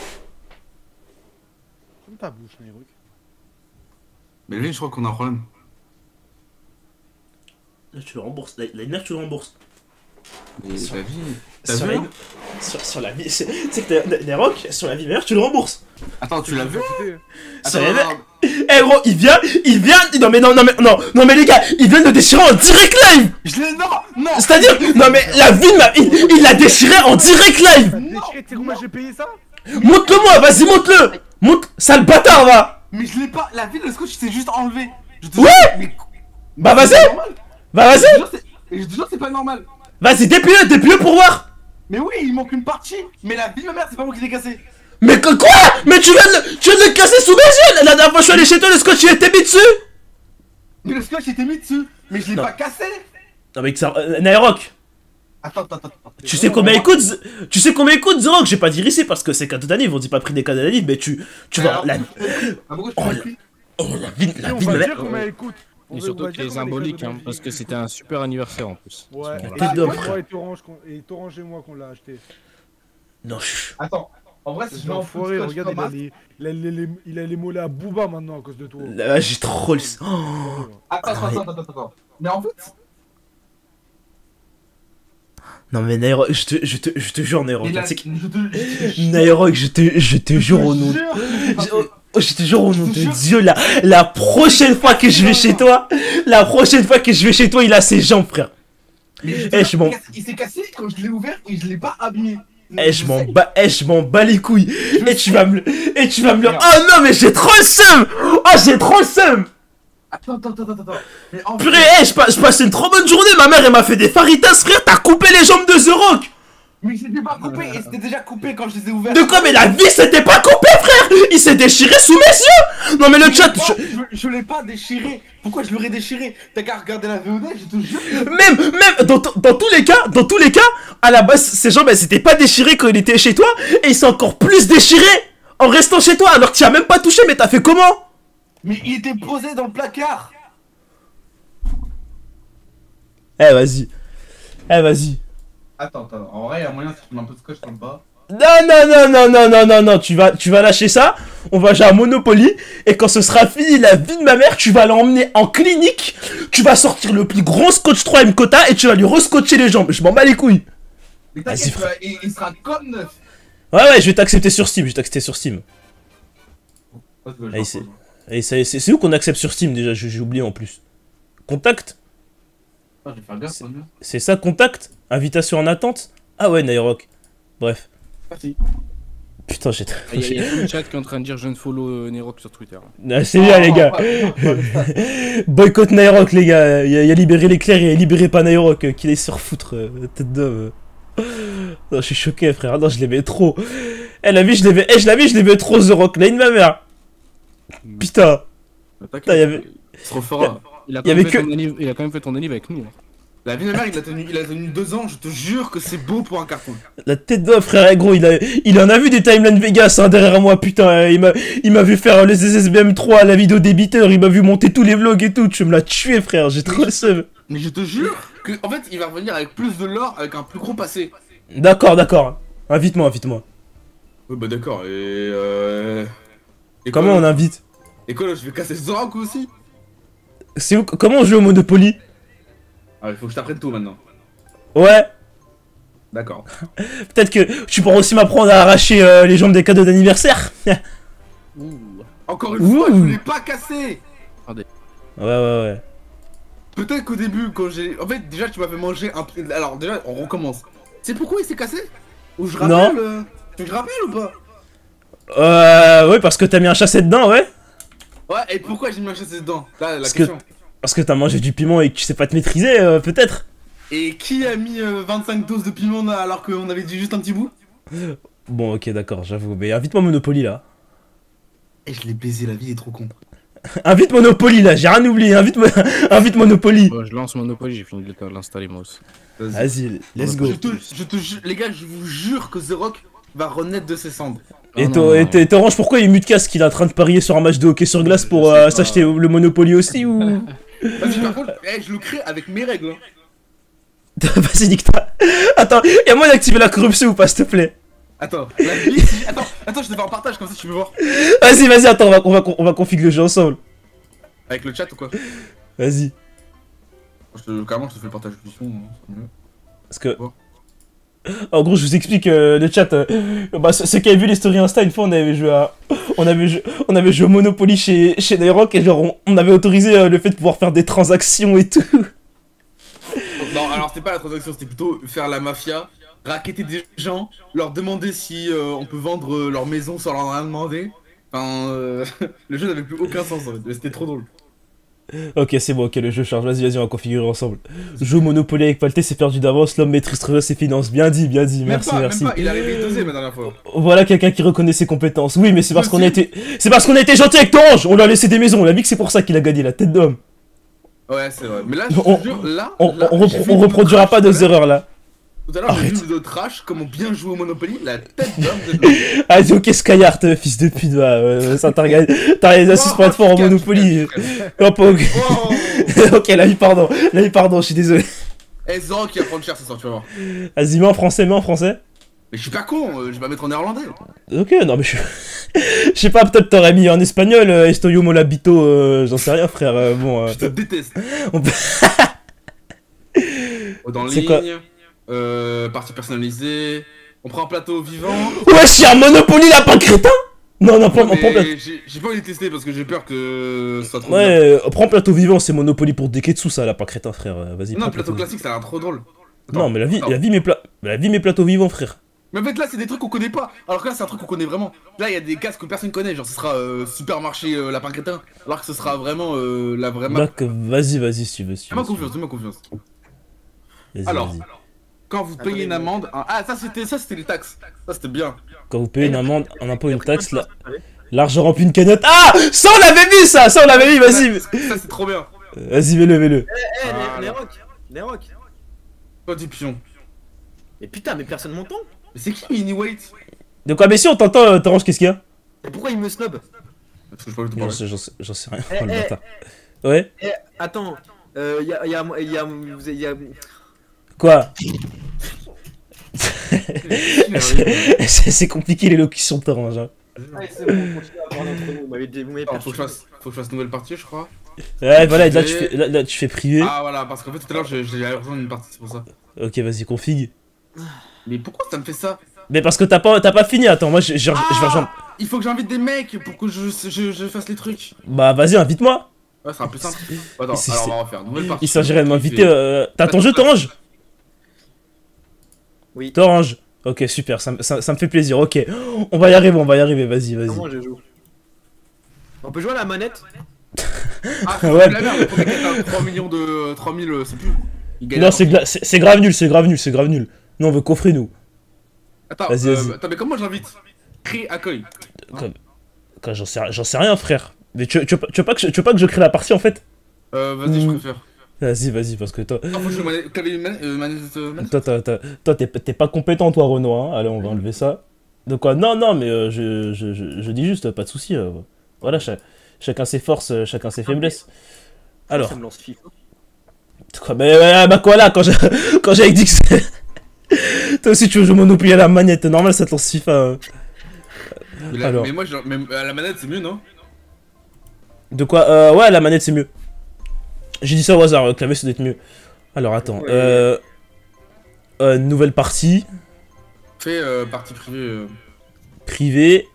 D: Comme ta bouche, Nairouk.
C: Mais lui, je crois qu'on a un problème.
A: Là, tu le rembourses. L'année dernière, tu le rembourses.
C: Mais
A: Sur-
C: ta vie. T'as
A: Sur
C: vu
A: la,
C: hein
A: sur la vie. Tu sais que Nerok, sur la vie meilleure, tu le rembourses.
C: Attends, tu l'as vu
A: Sur
C: Attends,
A: la-
C: non, non.
A: Eh gros, il vient. Non mais non mais les gars, il vient de le déchirer en direct live.
C: Je l'ai. Non.
A: C'est-à-dire, non mais la vie de ma. Il l'a déchiré en direct live.
D: T'as déchiré, tu sais combien j'ai payé ça?
A: Montre-le moi, vas-y, montre-le. Montre, sale bâtard, va.
C: Mais je l'ai pas. La vie, le scotch, il s'est juste enlevé. Je te
A: Ouais.
C: jure, mais-
A: Bah vas-y,
C: c'est normal.
A: bah vas-y,
C: Je te jure, c'est pas normal.
A: vas-y, déplie-le pour voir.
C: Mais oui, il manque une partie. Mais la vie de ma mère, c'est pas moi qui l'ai cassé.
A: Mais quoi? Mais tu viens de le casser sous mes yeux. La dernière fois, je suis allé chez toi, le scotch il était mis dessus.
C: Mais le scotch était mis dessus. Mais je l'ai
A: Non.
C: pas cassé.
A: Non mais que ça, Nairok.
C: Attends.
A: Tu sais combien il coûte Zrock? J'ai pas dire ici parce que c'est cadeau d'anniv, on dit pas prix des cadeaux d'anniv, mais tu vois
C: Alors,
A: la
C: Ah, pourquoi tu
A: Oh,
C: l'as pris
A: la vie
D: Et
A: de
D: on
A: ma
D: va
A: mère.
D: dire combien elle coûte.
B: Et surtout
D: va
B: que
D: dire
B: les
D: combien elle
B: symboliques,
D: coûte
B: hein,
D: de
B: parce que
D: vie.
B: c'était un super anniversaire en plus.
D: Ouais,
A: Tête
D: et
A: d'homme,
D: c'est moi
A: frère.
D: et Torange et moi qu'on l'a acheté.
A: Non, chut.
C: Attends. En vrai, si je
D: Je
C: mets
D: l'ai
C: en full
D: enfoiré,
C: scotch
D: regarde,
C: Thomas-
D: il a les mollets à Booba maintenant à cause de toi.
A: Là, j'ai trop le. Oh.
C: Attends. Mais en fait,
A: Non mais Nairok, je te jure Nairok,
C: il a-
A: tu sais que-
C: je te
A: Nairok, je te jure au nom. Je te jure au nom de Dieu, la prochaine fois que je vais chez toi, il a ses jambes, frère. Eh, je m'en-
C: Il s'est cassé quand je l'ai ouvert et je l'ai pas abîmé.
A: Je m'en bats les couilles. Et tu vas me le. Oh non, mais j'ai trop le seum. Oh, j'ai trop le seum.
C: Attends. Mais en
A: Purée, je passe une trop bonne journée. Ma mère, elle m'a fait des faritas, frère. T'as coupé les jambes de The Rock.
C: Mais je l'ai pas coupé et c'était déjà coupé quand je les ai ouverts.
A: De quoi? Mais la vie, c'était pas coupé, frère. Il s'est déchiré sous mes yeux. Non, mais le chat.
C: Je l'ai pas déchiré. Pourquoi je l'aurais déchiré? T'as qu'à regarder la VOD, je te jure.
A: Même, dans tous les cas, à la base, ses jambes, elles s'étaient pas déchirées quand il était chez toi. Et il s'est encore plus déchiré en restant chez toi. Alors que tu as même pas touché, mais t'as fait comment?
C: Mais il était posé dans le placard.
A: Eh, vas-y.
C: Attends. En vrai, il y a moyen si je mets un peu de scotch comme pas.
A: Non, tu vas lâcher ça, on va jouer à Monopoly, et quand ce sera fini, la vie de ma mère, tu vas l'emmener en clinique, tu vas sortir le plus gros scotch 3M quota, et tu vas lui rescotcher les jambes, je m'en bats les couilles.
C: Mais
A: Vas-y,
C: t'inquiète, il sera comme neuf.
A: Ouais, je vais t'accepter sur Steam, Allez, c'est où qu'on accepte sur Steam déjà, j'ai oublié en plus. Contact?
C: Je vais faire gaffe,
A: C'est ça, contact? Invitation en attente? Ah ouais, Nairok. Bref.
C: Merci.
A: Putain, j'ai...
B: Il y a tout le chat qui est en train de dire je ne follow Nerok sur Twitter.
A: Ah, c'est bien les gars. Boycott Nairok les gars, il a libéré l'éclair et il a libéré pas Nairok, qu'il est se refoutre, tête d'homme. Non, je suis choqué frère, non je l'aimais trop. Eh la vie je l'aimais trop The Rock, là une ma mère. Putain. Putain, y avait-
C: Il se refera.
B: Il a
A: y avait que-
B: quand même fait ton anniv avec nous. hein.
C: La vie de ma mère, il a tenu 2 ans, je te jure que c'est beau pour un carton.
A: La tête d'homme frère, eh, gros, il en a vu des timelines Vegas hein, derrière moi, putain, il m'a vu faire le SSBM 3, la vidéo débiteur, il m'a vu monter tous les vlogs et tout, tu me l'as tué frère, j'ai trop le seum.
C: Mais je te jure que, en fait, il va revenir avec plus de lore, avec un plus gros passé.
A: D'accord, invite-moi.
C: Ouais, bah d'accord, et
A: Comment on invite?
C: Et quoi, là, je vais casser Zorak aussi?
A: C'est où, comment on joue au Monopoly?
C: Ah, il faut que je t'apprenne tout maintenant.
A: Ouais.
C: D'accord.
A: Peut-être que tu pourras aussi m'apprendre à arracher les jambes des cadeaux d'anniversaire.
C: Encore une fois,
A: Ouh.
C: je l'ai pas cassé.
A: Ouais.
C: Peut-être qu'au début, quand j'ai... En fait, déjà, tu m'as fait manger un... Alors, déjà, on recommence. C'est pourquoi il s'est cassé? Ou je rappelle Tu veux que je rappelle ou pas?
A: Ouais, parce que t'as mis un chassé dedans, ouais.
C: Ouais, et pourquoi j'ai mis un chassé dedans? Là, la
A: Parce
C: question.
A: Parce que t'as mangé du piment et que tu sais pas te maîtriser, peut-être.
C: Et qui a mis 25 doses de piment là, alors qu'on avait dit juste un petit bout?
A: Bon, ok, d'accord, j'avoue. Mais invite-moi Monopoly, là.
C: Et je l'ai baisé, la vie est trop con.
A: Invite Monopoly, là, j'ai rien oublié. Invite Monopoly.
B: Je lance Monopoly, j'ai fini de l'installer moi aussi.
A: Vas-y, let's go.
C: Je te jure, les gars, je vous jure que The Rock va renaître de ses cendres.
A: Et
B: Ah non, non.
A: T'orange, pourquoi il est mute casque? Il est en train de parier sur un match de hockey sur glace pour
B: Je sais pas.
A: s'acheter le Monopoly aussi ou...
C: Vas-y, par contre, je le crée avec mes règles. Hein.
A: Vas-y, nique-toi. Attends, y'a moyen d'activer la corruption ou pas, s'il te plaît?
C: Attends, la vie, attends, je te fais un partage comme ça tu peux voir.
A: Vas-y, attends, on va configurer le jeu ensemble.
C: Avec le chat ou quoi?
A: Vas-y.
C: Carrément, je te fais le partage de mission, hein, c'est mieux.
A: Parce que.
C: Bon.
A: En gros, je vous explique le chat. Bah, ceux qui avaient vu les stories Insta, une fois, on avait joué à. On avait joué au Monopoly chez Nyrock et genre, on avait autorisé le fait de pouvoir faire des transactions et tout.
C: Non, alors c'était pas la transaction, c'était plutôt faire la mafia, racketter des gens, leur demander si on peut vendre leur maison sans leur rien demander. Enfin, le jeu n'avait plus aucun sens en fait, mais c'était trop drôle.
A: Ok, c'est bon, ok, le jeu charge. Vas-y, on va configurer ensemble. Joue au Monopoly avec Palté, c'est perdu d'avance. L'homme maîtrise très bien ses finances. Bien dit, merci,
C: Même
A: merci.
C: pas, il est arrivé deuxième la dernière fois.
A: Voilà quelqu'un qui reconnaît ses compétences. Oui, mais c'est parce qu'on a été. C'est parce qu'on a été gentil avec Torange. On lui a laissé des maisons. On a vu que c'est pour ça qu'il a gagné la tête d'homme.
C: Ouais, c'est vrai. Mais là,
A: On-
C: je te jure, là,
A: On
C: j'ai vu
A: reproduira
C: une
A: pas
C: trash,
A: nos erreurs là.
C: Tout à l'heure, j'ai
A: Arrête.
C: vu une vidéo de trash, comment bien jouer au Monopoly, la tête d'homme de
A: Ah, dis ok, Skyheart, fils de pute, va. Ça, t'as regardé les astuces pour être fort en Monopoly. Hop, ok. Ok, là, pardon, je suis désolé.
C: Eh, Zoro qui va prendre cher ce soir, tu vas voir.
A: Vas-y, mets en français.
C: Mais je suis pas con, je vais pas mettre en néerlandais.
A: Ok, non, mais je. Je sais pas, peut-être t'aurais mis en espagnol, Estoy mo labito, j'en sais rien, frère. Bon.
C: Je te déteste.
A: On peut-
C: Dans
A: C'est quoi
C: ligne, partie personnalisée, on prend un plateau vivant.
A: Wesh, y'a un Monopoly lapin crétin. Non, prends plateau.
C: J'ai pas envie de tester parce que j'ai peur que ça soit trop bien.
A: Ouais, prends plateau vivant, c'est Monopoly pour Deketsu, ça, lapin crétin, frère. Vas-y,
C: Non,
A: prends
C: plateau classique, ça a l'air trop drôle.
A: Non, mais la vie,
C: attends.
A: mes plateaux vivants, frère.
C: Mais en fait, là, c'est des trucs qu'on connaît pas. Alors que là, c'est un truc qu'on connaît vraiment. Là, il y a des cases que personne connaît. Genre, ce sera supermarché lapin crétin. Alors que ce sera vraiment la vraie map.
A: Vas-y, si tu veux.
C: Fais-moi confiance.
A: Vas-y,
C: Alors,
A: vas-y.
C: quand vous payez une amende. Ah, ça, c'était les taxes. Ça, c'était bien.
A: Quand vous payez une amende, un impôt, une taxe, là. L'argent remplit une cagnotte. Ah, ça on l'avait vu, ça on l'avait vu, vas-y.
C: Ça, c'est trop bien.
A: Vas-y, mets-le.
E: Les rocs.
C: Toi, du pion.
E: Mais putain, mais personne m'entend.
C: Mais c'est qui Anyway?
A: De quoi, mais si on t'entend, Torange, qu'est-ce qu'il y a?
E: Mais pourquoi il me snob?
C: Parce que je parle de toi.
A: J'en sais rien.
E: Eh,
A: Oh, le
E: eh.
A: bâtard. Ouais.
E: Attends,
A: Quoi? C'est compliqué l'élocution de Torange. Hein.
E: Allez, c'est bon, on continue à parler entre nous. Vous m'avez
C: Alors, faut que je fasse nouvelle partie, je crois.
A: Ouais, voilà, là tu fais privé.
C: Ah, voilà, parce qu'en fait, tout à l'heure, j'ai rejoint une partie, c'est pour ça.
A: Ok, vas-y, config.
C: Mais pourquoi ça me fait ça?
A: Mais parce que t'as pas fini, attends, moi je vais rejoindre.
C: Il faut que j'invite des mecs pour que je fasse les trucs.
A: Bah vas-y, invite-moi.
C: Ouais, ça sera plus simple. Attends,
A: C'est-
C: alors on va refaire. Nouvelle partie.
A: Il s'agirait de m'inviter. T'as ton jeu, Torange?
E: Oui.
A: Torange. Ok, super, ça me fait plaisir, ok. On va y arriver, vas-y.
E: Comment je joue? On peut jouer à la manette?
C: Ah,
A: Ouais.
C: ouais. La merde, faut gagner 3 millions de. 3000, c'est plus. Il gagne
A: Non,
C: alors.
A: c'est grave nul. Non, on veut coffrer, nous.
C: Attends,
A: Vas-y.
C: attends, mais comment j'invite? Crée accueil.
A: Quand j'en sais rien, frère. Mais tu veux pas que je crée la partie, en fait?
C: Vas-y, je préfère.
A: Vas-y, parce que toi...
C: Ah, faut que je manette.
A: Toi, t'es pas compétent, toi, Renaud, hein. Allez, on va enlever ça. De quoi? Non, mais je dis juste, pas de soucis. Voilà, chacun ses forces, chacun ses faiblesses. Alors...
E: Ça me lance FIFA.
A: Quoi, bah quoi là, quand j'avais dit que c'est... Toi aussi tu veux jouer au Monopoly à la manette, normal ça te lance FIFA. Alors.
C: Mais moi, à la manette, c'est mieux, non?
A: De quoi? Ouais, la manette c'est mieux. J'ai dit ça au hasard, clavier ça doit être mieux. Alors attends, nouvelle partie.
C: Fais partie privée.
A: Privée.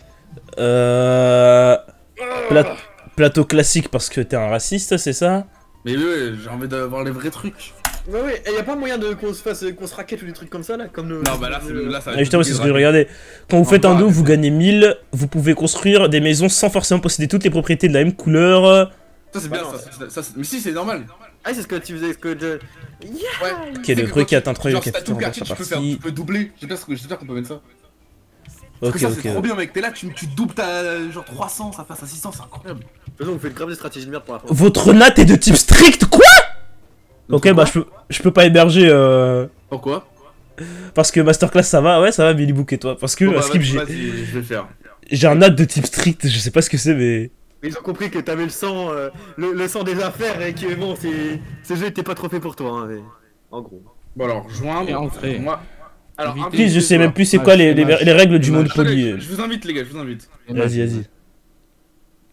A: Plateau classique parce que t'es un raciste, c'est ça?
C: Mais ouais, j'ai envie d'avoir les vrais trucs.
E: Bah ouais, et y'a pas moyen de qu'on se raquette ou des trucs comme ça là, comme
C: Non, bah là, ça va
A: Ah, justement, c'est ce que je regardais. Quand vous faites un dos, vous gagnez 1000. Vous pouvez construire des maisons sans forcément posséder toutes les propriétés de la même couleur.
C: Ça, c'est bien, mais si, c'est normal.
E: Ah, c'est ce que tu faisais, ce que je.
C: Ouais.
A: Ok, le truc qui atteint 3
C: Genre, si t'as tout le quartier, tu peux doubler. J'espère qu'on peut mettre ça. Parce que ça, c'est trop bien, mec. T'es là, tu doubles ta genre 300, ça passe à 600, c'est incroyable.
E: De toute façon, vous faites grave des stratégies de merde pour la fin.
A: Votre nat est de type strict, quoi? Ok, bah je peux pas héberger
C: Pourquoi?
A: parce que Masterclass ça va, ouais ça va Billy Book et toi. Parce que
C: Bon, bah,
A: à Skip
C: vas-y, je vais le faire.
A: j'ai un nat de type strict, je sais pas ce que c'est mais...
E: Ils ont compris que t'avais le sang, le sang des affaires et que bon, ce jeu était pas trop fait pour toi, hein, mais... en gros.
C: Bon alors, joindre,
B: Et entrer.
C: moi... Alors,
A: Please, je sais même plus c'est quoi les règles du Monopoly.
C: Je vous invite les gars, je vous invite.
A: Vas-y.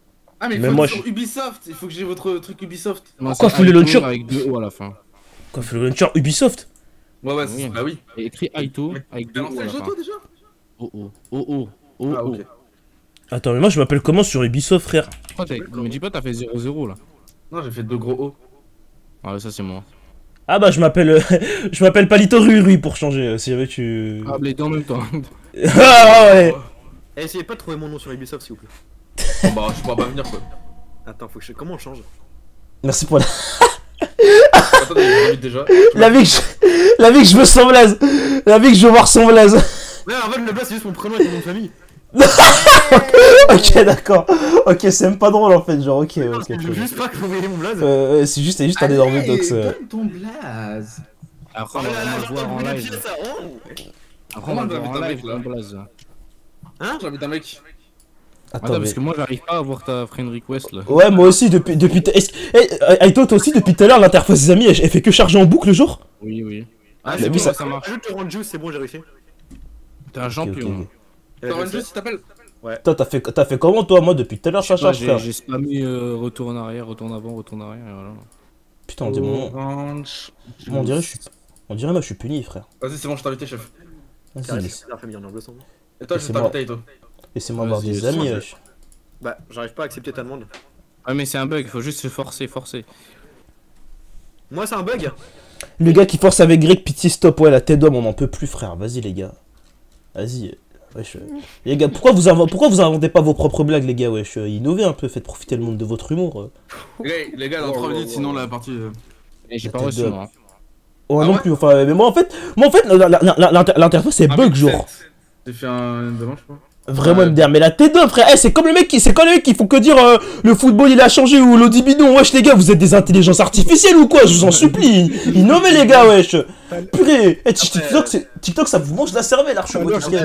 C: Ah, mais il
A: Mais
C: faut
A: moi,
C: sur Ubisoft. Il faut que j'ai votre truc Ubisoft.
B: Non,
A: Quoi,
B: c'est
A: full
B: Aito
A: launcher
B: avec 2 O à la fin.
A: Quoi, fait le launcher Ubisoft?
C: Ouais, ouais,
B: Oui.
C: bah oui.
B: Et écrit Aito
C: Mais
B: avec
C: t'as
B: 2
C: lancé
B: O à
C: le
B: la
C: jeu
B: fin.
C: toi déjà?
B: Oh oh.
C: Ah, ok.
A: Attends, mais moi je m'appelle comment sur Ubisoft, frère?
B: Me dis pas, t'as fait 0-0 là.
C: Non, j'ai fait 2 gros O.
B: Ah, ça c'est moi.
A: Ah bah je m'appelle je m'appelle Palito Rui pour changer, si jamais tu...
B: Ah, les deux en même temps.
A: Ah ouais.
E: Eh, essayez pas de trouver mon nom sur Ubisoft s'il vous plaît.
C: Bon, bah, je pourrais pas venir quoi.
E: Attends, faut que je. Comment on change?
A: Merci pour la...
C: Attendez, j'invite déjà.
A: La vie que je veux son blaze. La vie que je veux voir son blaze.
E: Ouais, en fait, le blaze c'est juste mon prénom et mon nom de famille.
A: Ok, d'accord. Ok, c'est même pas drôle en fait, genre ok,
E: Non,
A: ok.
E: je veux juste pas que vous voyez mon blaze.
A: C'est juste un énorme dox.
C: Donne ton blaze.
B: Après,
E: Oh
B: on
E: là là,
B: va le
E: j'entends
B: voir en
E: le bruit des
B: live.
E: pieds, ça. Oh.
B: Après, on va le voir en
C: Comment
B: live,
C: t'invites un mec,
B: ton blaze.
E: Hein?
C: J'invite un mec.
A: Attends,
B: Attends,
A: mais...
B: parce que moi j'arrive pas à voir ta friend request là.
A: Ouais, moi aussi, depuis... Aito, toi aussi, depuis tout à l'heure, l'interface des amis, elle fait que charger en boucle, genre?
B: Oui.
E: Ah,
A: mais
E: c'est
A: lui,
E: bon,
A: ça
B: marche.
E: Je te rends juice, c'est bon, j'ai réussi.
B: T'es un champion.
C: T'as un jeu si t'appelles?
A: Toi, t'as fait comment, toi? Moi, depuis tout à l'heure, ça charge, frère.
B: J'ai spammé retour en arrière, retour en avant, retour en arrière, et voilà.
A: Putain, on dirait moi, moi, je suis puni, frère.
C: Vas-y, c'est bon, je t'ai invité, chef.
A: Vas-y,
E: C'est la famille en anglo-saxon.
C: Et toi, je
A: C'est
C: vais
A: moi.
C: t'inviter, toi.
A: laissez-moi avoir
B: Vas-y,
A: des amis, wesh.
E: Bah, j'arrive pas à accepter ta demande.
B: Ah mais c'est un bug, faut juste se forcer.
E: Moi, c'est un bug.
A: Le gars qui force avec Greg, pitié, stop, ouais, la tête d'homme, on en peut plus, frère. Vas-y, les gars. Vas-y. Wesh. Les gars, pourquoi vous inventez pas vos propres blagues, les gars, wesh? Innovez un peu, faites profiter le monde de votre humour.
C: Les gars, dans 3 minutes, sinon la partie.
B: Et j'ai
A: La
B: pas
A: tête
B: reçu
A: d'homme.
B: moi.
A: Oh,
C: Ah
A: non
C: ouais
A: plus, enfin, mais moi, en fait, l'interface, c'est bug, genre.
C: J'ai fait un demande, je crois.
A: Vraiment
C: Ouais.
A: MDR, mais la tête d'homme, frère, c'est comme les mecs qui font que dire le football il a changé ou l'audibidon. Wesh les gars, vous êtes des intelligences artificielles ou quoi? Je vous en supplie. Innovez les gars, wesh. Purée, TikTok ça vous mange la cervelle, archi.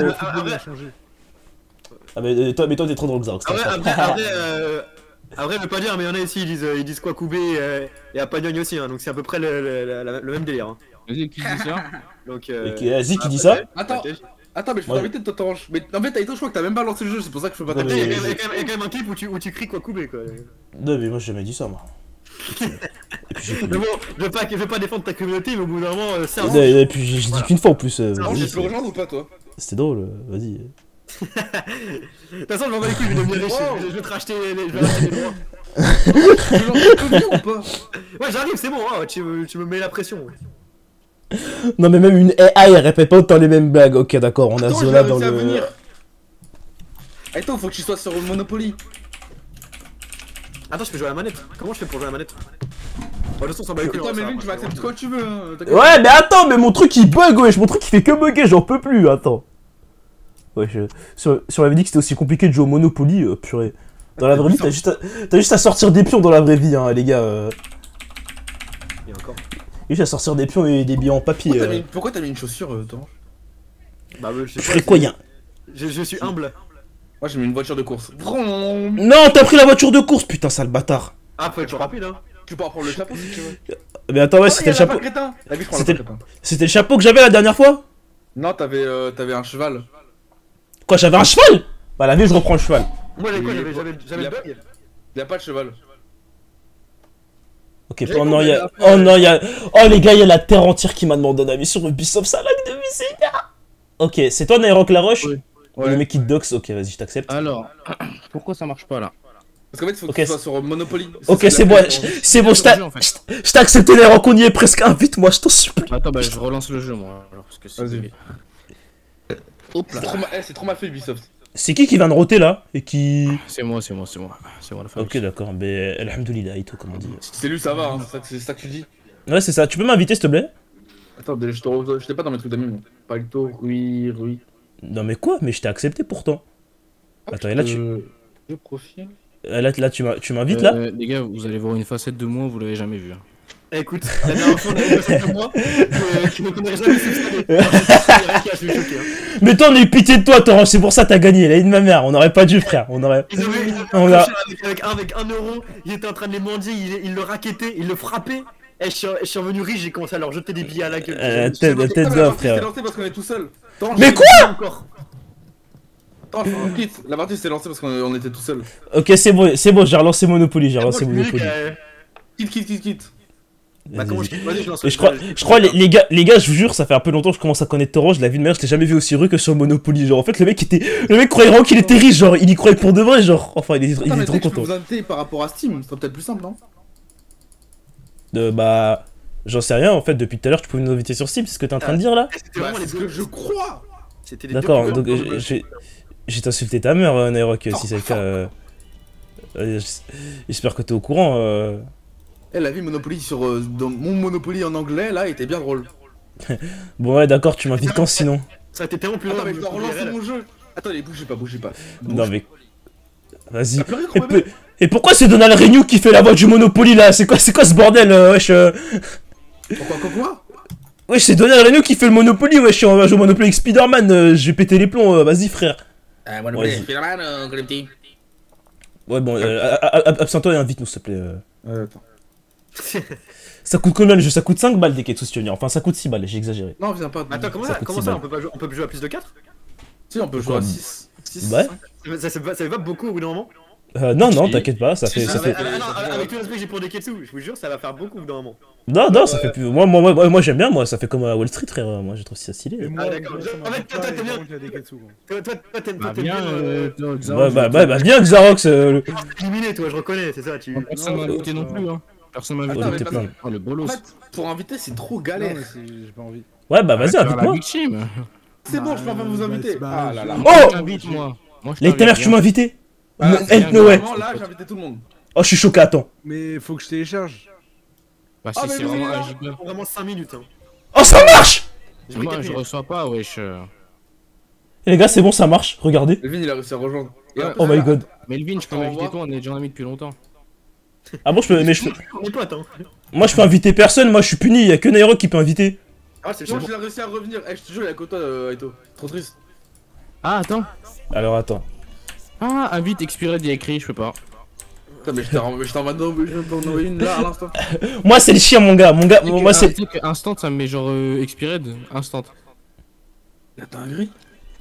A: Ah mais toi t'es trop dans le Xarox.
E: Après, je veux pas dire, mais il y en a ici, ils disent quoi Koubé et Apagnogne aussi, hein, donc c'est à peu près le même délire. Hein.
B: Vas-y, qui dit ça?
E: Donc,
A: Vas-y qui dit ça?
C: Attends, mais je peux
A: Ouais.
C: t'inviter de t'orange. Mais en fait, Aito, je crois que t'as même pas lancé le jeu, c'est pour ça que je peux pas
A: Non,
E: il y,
C: t'inviter.
E: a quand même un clip où tu cries quoi Koubé quoi.
A: Non mais moi j'ai jamais dit ça moi. Et puis j'ai
E: Mais bon, je veux pas défendre ta communauté, mais au bout d'un moment, c'est un.
A: et puis j'ai dit qu'une fois en plus.
C: Orange,
A: Vas-y,
C: tu peux rejoindre ou pas, toi?
A: c'était drôle, vas-y.
E: De toute façon, je m'en bats les couilles, je vais devenir riche, je vais te racheter les droits.
C: Tu peux venir ou pas?
E: Ouais, j'arrive, c'est bon, hein, tu me mets la pression.
A: Non mais même une AI elle répète pas autant les mêmes blagues. Ok d'accord, on a
C: Attends,
A: Zola
C: j'ai
A: dans
C: réussi à
A: le...
C: venir. Aito, faut que tu sois sur Monopoly.
E: Attends, je peux jouer à la manette. Comment je fais pour jouer à la manette? Bon, de toute façon, on s'en bat les couilles.
C: Toi,
E: hein, ça
C: Melvin,
E: va,
C: tu vas
E: ça va.
C: accepter quand tu veux. Hein, t'inquiète.
A: Ouais mais attends, mais mon truc il bug wesh, mon truc il fait que bugger, j'en peux plus, attends. Ouais, si on avait dit que c'était aussi compliqué de jouer au Monopoly, purée. Dans la vraie vie, t'as juste à sortir des pions dans la vraie vie, hein, les gars.
E: Et encore.
A: Juste à sortir des pions et des billets en papier.
C: Pourquoi t'as mis une chaussure, Orange?
E: Bah, je sais
A: Je
E: pas,
A: ferais quoi, y'a...
E: je suis humble.
C: Moi, j'ai mis une voiture de course. Vroom.
A: Non, t'as pris la voiture de course, putain, sale bâtard.
E: Ah, faut être plus rapide, hein.
C: Tu peux reprendre le chapeau si tu veux.
A: Mais attends, ouais,
C: Oh,
A: c'était
C: y
A: le
C: a pas
A: chapeau.
C: crétin. La vie, je prends
A: C'était
C: le crétin.
A: C'était le chapeau que j'avais la dernière fois.
C: Non, t'avais un cheval.
A: Quoi, j'avais un cheval? Bah, la vie, je reprends le cheval.
E: Moi,
C: Oui,
E: j'avais le bug.
C: Y'a pas de cheval.
A: Ok, oh non, oh les gars, il y a la terre entière qui m'a demandé un avis sur Ubisoft, ça lag de musique. Ok, c'est toi, Nairok Laroche?
B: Oui.
A: Le mec qui te dox, ok, vas-y, je t'accepte.
B: Alors, pourquoi ça marche pas là?
C: Parce qu'en fait, il faut que
A: Ok,
C: tu sois sur Monopoly.
A: Ok,
C: Ça,
A: c'est bon, c'est bon,
B: sur le jeu, en fait.
A: je t'ai accepté, Nairok, on y est presque, invite-moi, je t'en supplie.
B: Attends, bah je relance le jeu moi. Alors, parce que c'est...
C: Vas-y.
B: Hop là.
C: C'est trop mal fait, Ubisoft.
A: C'est qui vient de roter là? Et qui...
B: C'est moi la femme.
A: Ok, d'accord, mais alhamdoulilah, et tout, comme on dit.
C: Si c'est lui, ça va, hein. C'est ça que tu dis.
A: Ouais, c'est ça, tu peux m'inviter, s'il te plaît?
C: Attends, je t'ai pas dans mes trucs d'amis, moi. Palito, oui.
A: Non, mais quoi? Mais je t'ai accepté pourtant. Attends, et là,
C: Le profil.
A: là tu m'invites là?
B: Les gars, vous allez voir une facette de moi, vous l'avez jamais vue. Hein.
E: Écoute, la dernière fois, on a eu ça de moi, tu ne connais jamais ce que c'est.
A: Mais toi, on a eu pitié de toi, Torrent, c'est pour ça que t'as gagné, la vie de ma mère, on aurait pas dû, frère, on aurait... On a-
E: Avec 1 euro, il était en train de les mendier, il le raquettait, il le frappait. Et je suis revenu riche, j'ai commencé à leur jeter des billets à la gueule.
A: tête d'homme, frère.
C: C'est lancé parce qu'on est tout seul.
A: Mais quoi?
E: Encore.
C: Attends, quitte. La partie s'est lancée parce qu'on était tout seul.
A: Ok, c'est bon, j'ai relancé Monopoly, j'ai relancé Monopoly.
C: Quitte.
E: Bah, comment je. Vas-y, je lance.
A: Et je crois les gars, je vous jure, ça fait un peu longtemps que je commence à connaître Toro, je l'ai vu de manière, je l'ai jamais vu aussi heureux que sur Monopoly. Genre, en fait, le mec croyait vraiment qu'il était riche, genre, il y croyait pour de vrai, genre. Enfin, il
C: Attends, mais
A: est trop
C: dès que je peux
A: content.
C: vous inviter par rapport à Steam, ce serait peut-être plus simple, non?
A: Bah, j'en sais rien, en fait, depuis tout à l'heure, tu peux nous inviter sur Steam, c'est ce que t'es en train de dire là?
E: C'était
C: Bah,
E: vraiment
C: c'est
E: les
C: ce que je crois.
E: C'était les
A: D'accord,
E: deux
A: donc j'ai insulté ta mère, Nairok, si c'est le cas. J'espère que t'es au courant.
C: Eh, la vie Monopoly dans mon Monopoly en anglais, là, était bien drôle.
A: Bon, ouais, d'accord, tu m'invites quand sinon?
E: Ça a été tellement plus
C: Attends,
E: long.
C: mais je dois relancer mon jeu. Attends, bougez pas.
A: Non, mais. Vas-y.
C: T'as pleuré, gros bébé?
A: Et pourquoi c'est Donald Renew qui fait la voix du Monopoly là? C'est quoi ce bordel, wesh?
C: Quoi?
A: Wesh, c'est Donald Renew qui fait le Monopoly, wesh, on va jouer au Monopoly avec Spider-Man, je vais péter les plombs, vas-y frère.
C: Monopoly,
A: Vas-y.
C: Spider-Man, le petit.
A: Ouais, bon, absente-toi et invite-nous s'il te plaît.
C: Attends.
A: Ça coûte combien le jeu? Ça coûte 5 balles des Ketsustioni, enfin ça coûte 6 balles, j'ai exagéré.
C: Non, viens pas.
E: Attends, comment
A: Ça
E: ça,
A: coûte
E: comment
A: 6
E: ça
A: balles.
E: on peut jouer à plus de 4?
C: Si, on peut jouer à 6.
A: Ouais.
E: Ça fait pas beaucoup au bout d'un moment?
A: Non, t'inquiète pas, ça fait.
C: ça
A: Ça fait...
C: va.
E: Non, avec tout le respect que j'ai pour Neketsu, je vous jure, ça va faire beaucoup au bout d'un moment.
A: Non, ça fait plus. Moi j'aime bien, moi, ça fait comme à Wall Street, frère, moi je trouve ça
D: Et
A: stylé.
D: moi,
E: d'accord.
D: ça
E: En fait,
D: m'arrive
E: toi,
D: pas,
E: t'aimes
D: et
E: bien.
D: donc, il y a des Ketsu, gros.
E: Toi, t'aimes
B: Bah,
E: t'aimes
B: bien,
A: Bah, bien Xarox.
E: éliminé, toi, je reconnais, c'est ça, tu.
B: Personne m'a invité non plus, hein. Personne m'a invité.
C: Attends, mais
A: t'es
C: parce
A: plein.
C: que,
B: Oh, le
C: en
B: bolos.
C: fait, pour inviter, c'est trop
D: Non,
C: galère.
D: mais j'ai pas envie.
A: Ouais, bah vas-y,
B: Tu vas à la
A: invite-moi.
B: victime.
C: C'est bon, je peux pas vous inviter.
D: bah,
C: Ah là là.
A: Oh
B: Je t'invite, moi.
A: Les ta mère, tu m'as invité?
C: Ah,
A: No way.
C: vraiment, là, j'ai invité tout le monde.
A: Oh, je suis choqué, attends.
D: Mais faut que je télécharge.
B: Bah,
C: Ah,
B: si
C: mais
B: c'est
C: vous
B: vraiment
C: allez là.
B: un giga.
E: Vraiment 5 minutes, hein.
A: Oh, ça marche!
B: Moi, je reçois pas, wesh.
A: Et les gars, c'est bon, ça marche, regardez.
C: Elvin, il a réussi à rejoindre. Et en plus,
A: Oh my
C: là,
A: god.
B: Melvin, je peux
C: Au
B: m'inviter
C: revoir.
B: toi, on est déjà amis depuis longtemps.
A: Ah bon, mais je peux.
E: On est potes, hein.
A: Moi, je peux inviter personne, moi je suis puni, y'a que Nairo qui peut inviter.
E: Ah, c'est
C: Moi,
E: bon.
C: il a réussi à revenir. Eh, je te jure, il est à côté, Aito. Trop triste.
B: Ah, attends.
A: Alors attends.
B: Ah, invite expiré dit écrit, je peux pas.
C: Putain, mais je t'en envoie une là à l'instant.
A: Moi, c'est le chien, mon gars. Moi, c'est.
B: Tu sais que instant, ça me met genre expired, instant.
C: La dinguerie.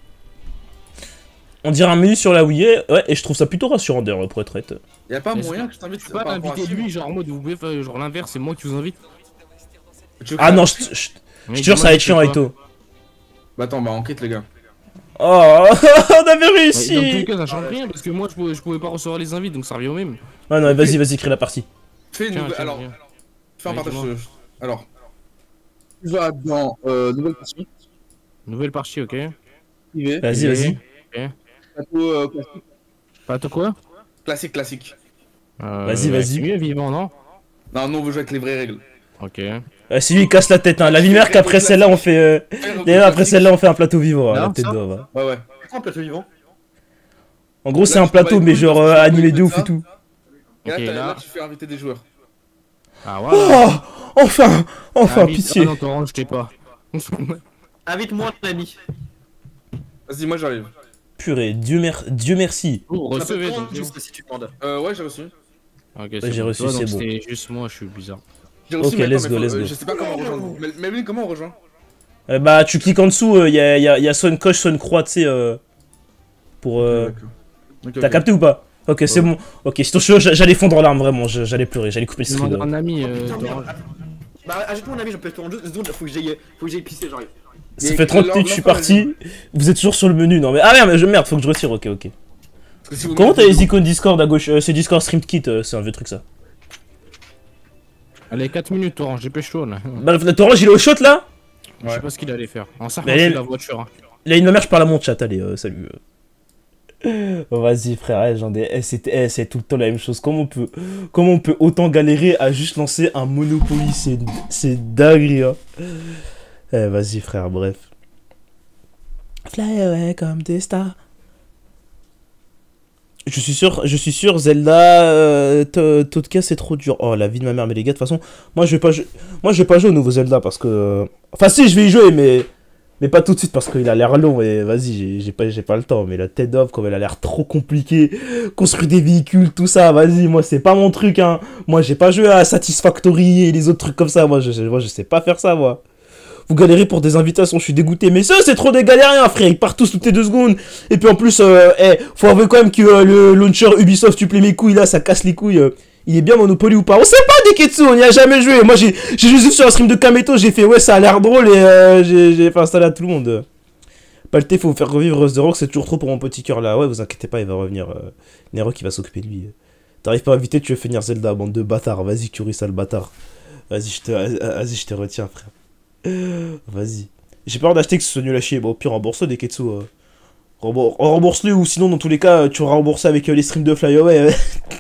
A: On dirait un menu sur la Wii, ouais, et je trouve ça plutôt rassurant d'ailleurs, pour être honnête.
C: Y'a pas
B: Mais
C: moyen que je t'invite
B: Je peux pas
C: par rapport à
B: inviter
C: Steam.
B: lui, genre en mode vous pouvez faire genre l'inverse, c'est moi qui vous invite.
C: Tu veux
A: Ah
C: que
A: non,
C: ça-
A: je te jure, ça va être chiant, Aito.
C: Bah attends, bah enquête les gars.
A: Oh, on avait
B: Dans tous les
A: réussi!
B: cas, ça change rien parce que moi je pouvais pas recevoir les invites donc ça revient au même.
A: Ah non, vas-y, crée la partie.
C: Fais une
B: Tiens,
C: nouvelle.
B: tiens,
C: Alors,
B: viens.
C: fais un
B: Oui,
C: partage.
B: dis-moi.
C: Alors, tu vas dans nouvelle partie.
B: Nouvelle partie, ok.
C: Privé.
A: Vas-y.
C: Plateau classique.
B: Pas toi quoi?
C: Classique.
A: Vas-y.
B: C'est mieux vivant, non?
C: Non, nous on veut jouer avec les vraies règles.
B: Ok.
A: Si lui il casse la tête, hein. La vie mère qu'après celle-là, on fait. D'ailleurs, après celle-là, on fait un plateau vivant,
B: Non,
A: la tête
B: ça
A: d'oeuf. Hein.
C: Ouais.
E: C'est quoi un plateau vivant?
A: En gros, c'est
C: Là,
A: un
C: tu peux
A: plateau,
C: aller
A: mais
C: cool
A: genre
C: parce que tu
A: animé
C: peux
A: de ouf
C: mettre
A: et tout.
C: Et là,
B: Ok,
C: là,
B: là.
C: tu fais inviter des joueurs.
B: Ah voilà.
A: Oh! Enfin,
B: Invite-
A: pitié.
B: Ah non, t'orange, je t'ai pas.
E: Invite-moi, un ami.
C: Vas-y, moi j'arrive.
A: Purée, Dieu merci.
B: Vous recevez donc.
E: Juste si tu demandes.
C: Ouais, j'ai reçu.
B: Ok,
A: j'ai
B: bon.
A: reçu,
B: Toi,
A: c'est
B: donc,
A: bon.
B: C'était juste moi, je suis bizarre.
C: J'ai reçu,
A: Ok,
C: mais
A: let's
C: attends,
A: go,
C: mais
A: let's go.
C: Je sais pas comment rejoindre. Mais comment on rejoint?
A: Bah, tu cliques en dessous, y a soit une coche, soit une croix, tu sais, pour. T'as capté ou pas? Ok, c'est bon. Ok, sinon j'allais fondre en larmes, vraiment, j'allais pleurer, j'allais couper le
B: Je demande
A: stream.
B: un ami,
E: Putain,
B: t'orange.
E: Bah, ajoute-moi un ami, j'en peux te en 2 secondes, faut que j'aille pisser, j'arrive.
A: Ça fait 30 minutes que je suis parti, vous êtes toujours sur le menu, non mais. Ah merde, faut que je retire, ok.
C: Parce que si vous
A: Comment
C: mettez-
A: t'as les icônes Discord à gauche? C'est Discord Stream Kit, c'est un vieux truc ça.
B: Allez, 4 minutes, Orange, j'ai chaud là.
A: Bah, le orange il est au shot là?
B: Je sais pas ce qu'il allait faire. En ça,
A: Mais
B: c'est
A: elle-
B: la voiture. Hein.
A: Là, une mère, je parle à mon chat, allez, salut. Oh, vas-y frère, c'est tout le temps la même chose. Comment on peut autant galérer à juste lancer un Monopoly? C'est dingue, hein. Vas-y frère, bref. Fly away comme des stars. Je suis sûr, Zelda, Totka c'est trop dur. Oh la vie de ma mère, mais les gars, de toute façon, moi je vais pas jouer au nouveau Zelda parce que. Enfin si, je vais y jouer, mais pas tout de suite parce qu'il a l'air long et vas-y, j'ai pas le temps. Mais la tête d'off, comme elle a l'air trop compliquée, construire des véhicules, tout ça, vas-y, moi c'est pas mon truc, hein. Moi j'ai pas joué à Satisfactory et les autres trucs comme ça, moi je sais pas faire ça, moi. Vous galérez pour des invitations, je suis dégoûté. Mais ça, c'est trop des galériens, frère. Ils partent tous toutes les 2 secondes. Et puis en plus, faut avouer quand même que le launcher Ubisoft, tu plais mes couilles là, ça casse les couilles. Il est bien Monopoly ou pas? On sait pas Deketsu, on n'y a jamais joué. Moi, j'ai juste vu sur un stream de Kameto, j'ai fait ouais, ça a l'air drôle et j'ai fait installer à tout le monde. Palté, faut faire revivre Rose the Rock, c'est toujours trop pour mon petit cœur là. Ouais, vous inquiétez pas, il va revenir. Nero qui va s'occuper de lui. T'arrives pas à inviter, tu veux finir Zelda, bande de bâtards. Vas-y, Curie, sale bâtard. Vas-y, je te retiens, frère. Vas-y. J'ai peur d'acheter que ce soit nul à chier. Bon, au pire, rembourse-le, Deketsu. Rembourse-le, ou sinon, dans tous les cas, tu auras remboursé avec les streams de Flyaway.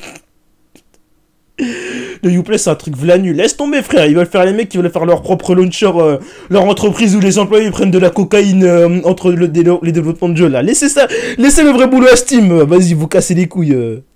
A: Le Uplay, c'est un truc v'là nul. Laisse tomber, frère. Ils veulent faire les mecs qui veulent faire leur propre launcher, leur entreprise où les employés prennent de la cocaïne entre les développements de jeux là. Laissez ça. Laissez le vrai boulot à Steam. Vas-y, vous cassez les couilles.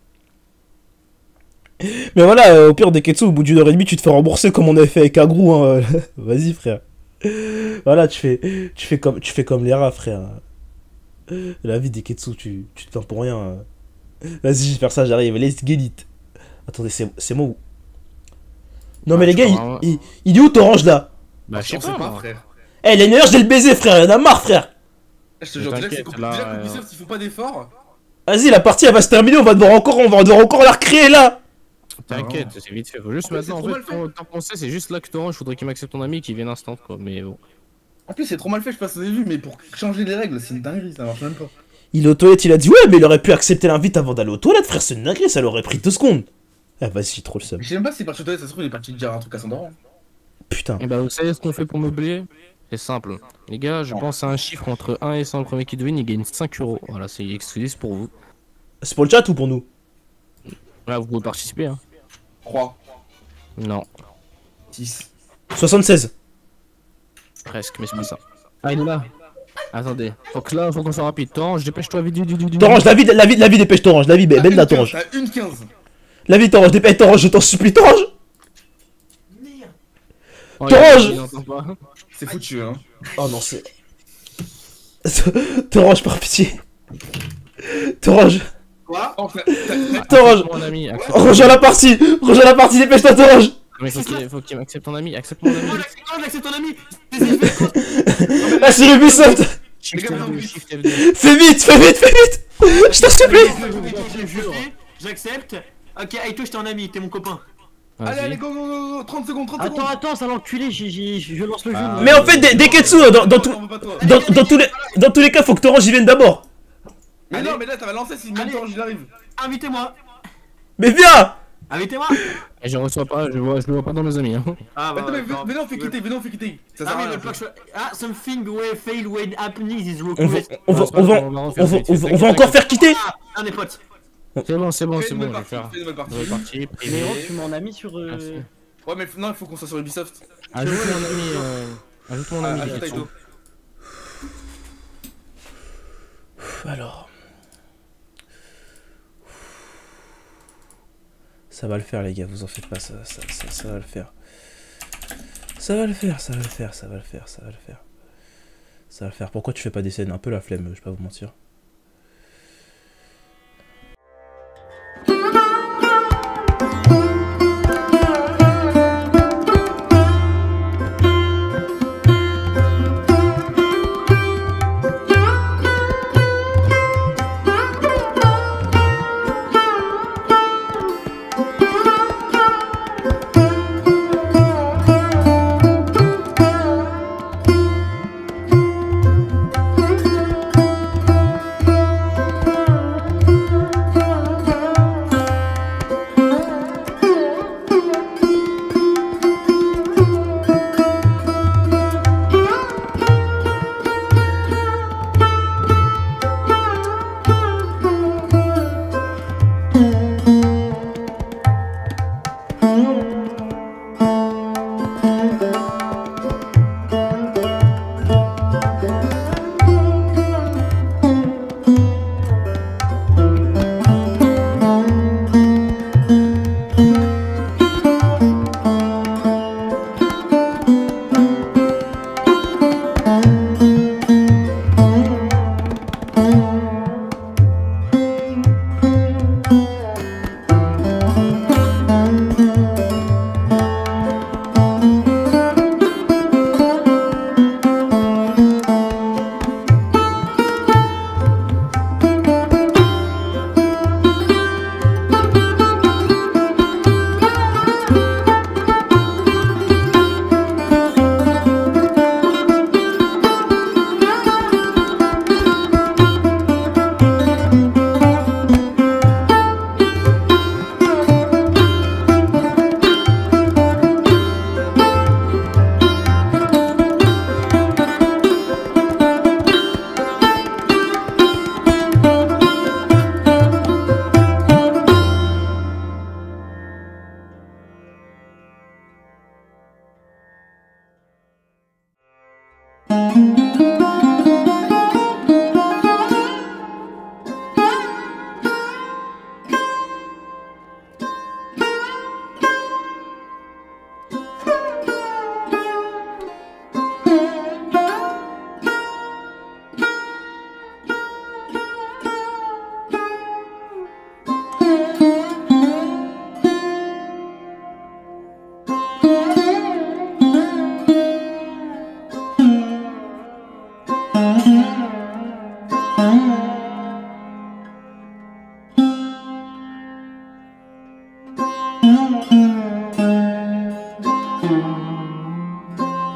A: Mais voilà, au pire des Ketsu, au bout d'une heure et demie, tu te fais rembourser comme on avait fait avec Agrou. Hein. Vas-y, frère. Voilà, tu fais comme les rats, frère. La vie des Ketsu, tu te plains pour rien. Vas-y, je vais faire ça, j'arrive. Let's get it. Attendez, c'est moi où? Non mais les gars, il est où Torange là?
B: Bah, je sais pas,
C: frère.
A: Eh, les nerfs, j'ai le baiser, frère, y'en a marre, frère.
C: Je te jure, déjà que Ubisoft, ils font pas d'efforts.
A: Vas-y, la partie elle va se terminer, on va devoir encore la recréer là.
B: T'inquiète, c'est vite fait. Faut juste maintenant, en fait, tant qu'on sait, c'est juste là que Torange, je voudrais qu'il m'accepte ton ami et qu'il vienne instant, quoi. Mais bon.
C: En plus, c'est trop mal fait, je sais pas si vous avez vu, mais pour changer les règles, c'est une dinguerie, ça marche même pas.
A: Il est aux toilettes, il a dit ouais, mais il aurait pu accepter l'invite avant d'aller aux toilettes, frère, c'est une dinguerie, ça l'aurait pris 2 secondes. Ah, vas-y, trop le seum.
C: Je sais même pas s'il est parti aux toilettes, ça se trouve, il est parti dire un truc à Sandoran.
A: Putain.
B: Et bah, vous savez ce qu'on fait pour meubler? C'est simple. Les gars, je pense à un chiffre entre 1 et 100, le premier qui devine, il gagne 5 €. Voilà, c'est exclusif pour vous.
A: C'est pour le chat ou pour nous?
B: Là, vous pouvez participer, hein.
C: 3,
B: Non,
C: 6.
A: 76.
B: presque, mais c'est pas ça. Ah, il est là. Attendez, faut qu'on soit rapide. Torange, dépêche-toi, vite.
A: Torange, la vie dépêche Torange, la vie, belle la Torange.
C: T'as une 15.
A: La vie Torange, dépêche Torange, je t'en supplie, Torange.
B: Oh,
A: Torange.
B: il entend pas.
C: C'est foutu, hein.
A: Oh non, c'est... Torange, par pitié. Torange.
C: Quoi?
A: Torange.
B: Mon ami, accepte.
A: Rejoins la partie, dépêche-toi, Torange.
B: Mais faut qu'il m'accepte ton ami, accepte mon ami.
E: J'accepte ton ami.
A: Ah, c'est Ubisoft.
B: Shift
C: Les gars,
B: F2,
C: mais
B: Shift F2.
A: Fais vite. Je t'en supplie.
E: J'accepte. Ok, Aito, j'étais en ami, t'es mon copain.
C: Allez, go, 30 secondes, 30 secondes.
E: Attends, ça l'enculé, je lance le jeu. moi.
A: Mais en fait, Deketsu, dans tous les cas, faut que Torange y vienne d'abord.
C: Mais non, mais là, t'avais lancé si même
E: Allez.
C: temps j'y arrive.
E: Invitez-moi.
A: Mais viens.
E: Invitez-moi.
B: Et je reçois pas, je le vois pas dans mes amis. Hein.
E: Ah,
C: Attends, mais venez, on fait quitter. Ça sert
E: Ah
C: à
E: oui,
C: rien.
E: le bloc. Ah, something will fail when happening is
A: On va,
E: request.
A: on va encore faire quitter.
E: Un des potes.
B: C'est bon,
C: Fais
B: je
C: une
B: vais
C: nouvelle
B: faire.
C: partie, fais une nouvelle partie.
B: Nouvelle partie,
E: Mais
B: privé.
E: tu m'en as mis sur.
B: Merci.
C: Ouais, mais non, il faut qu'on soit sur Ubisoft.
B: Ajoute mon ami, ajoute mon ami.
C: Ajoute
B: Deketsu.
C: Aito.
A: Alors. Ça va le faire, les gars, vous en faites pas, ça va le faire. Ça va le faire. Pourquoi tu fais pas des scènes? Un peu la flemme, je vais pas vous mentir.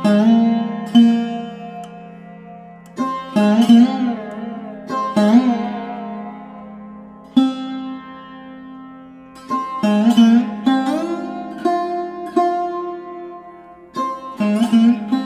F: Mm-hmm.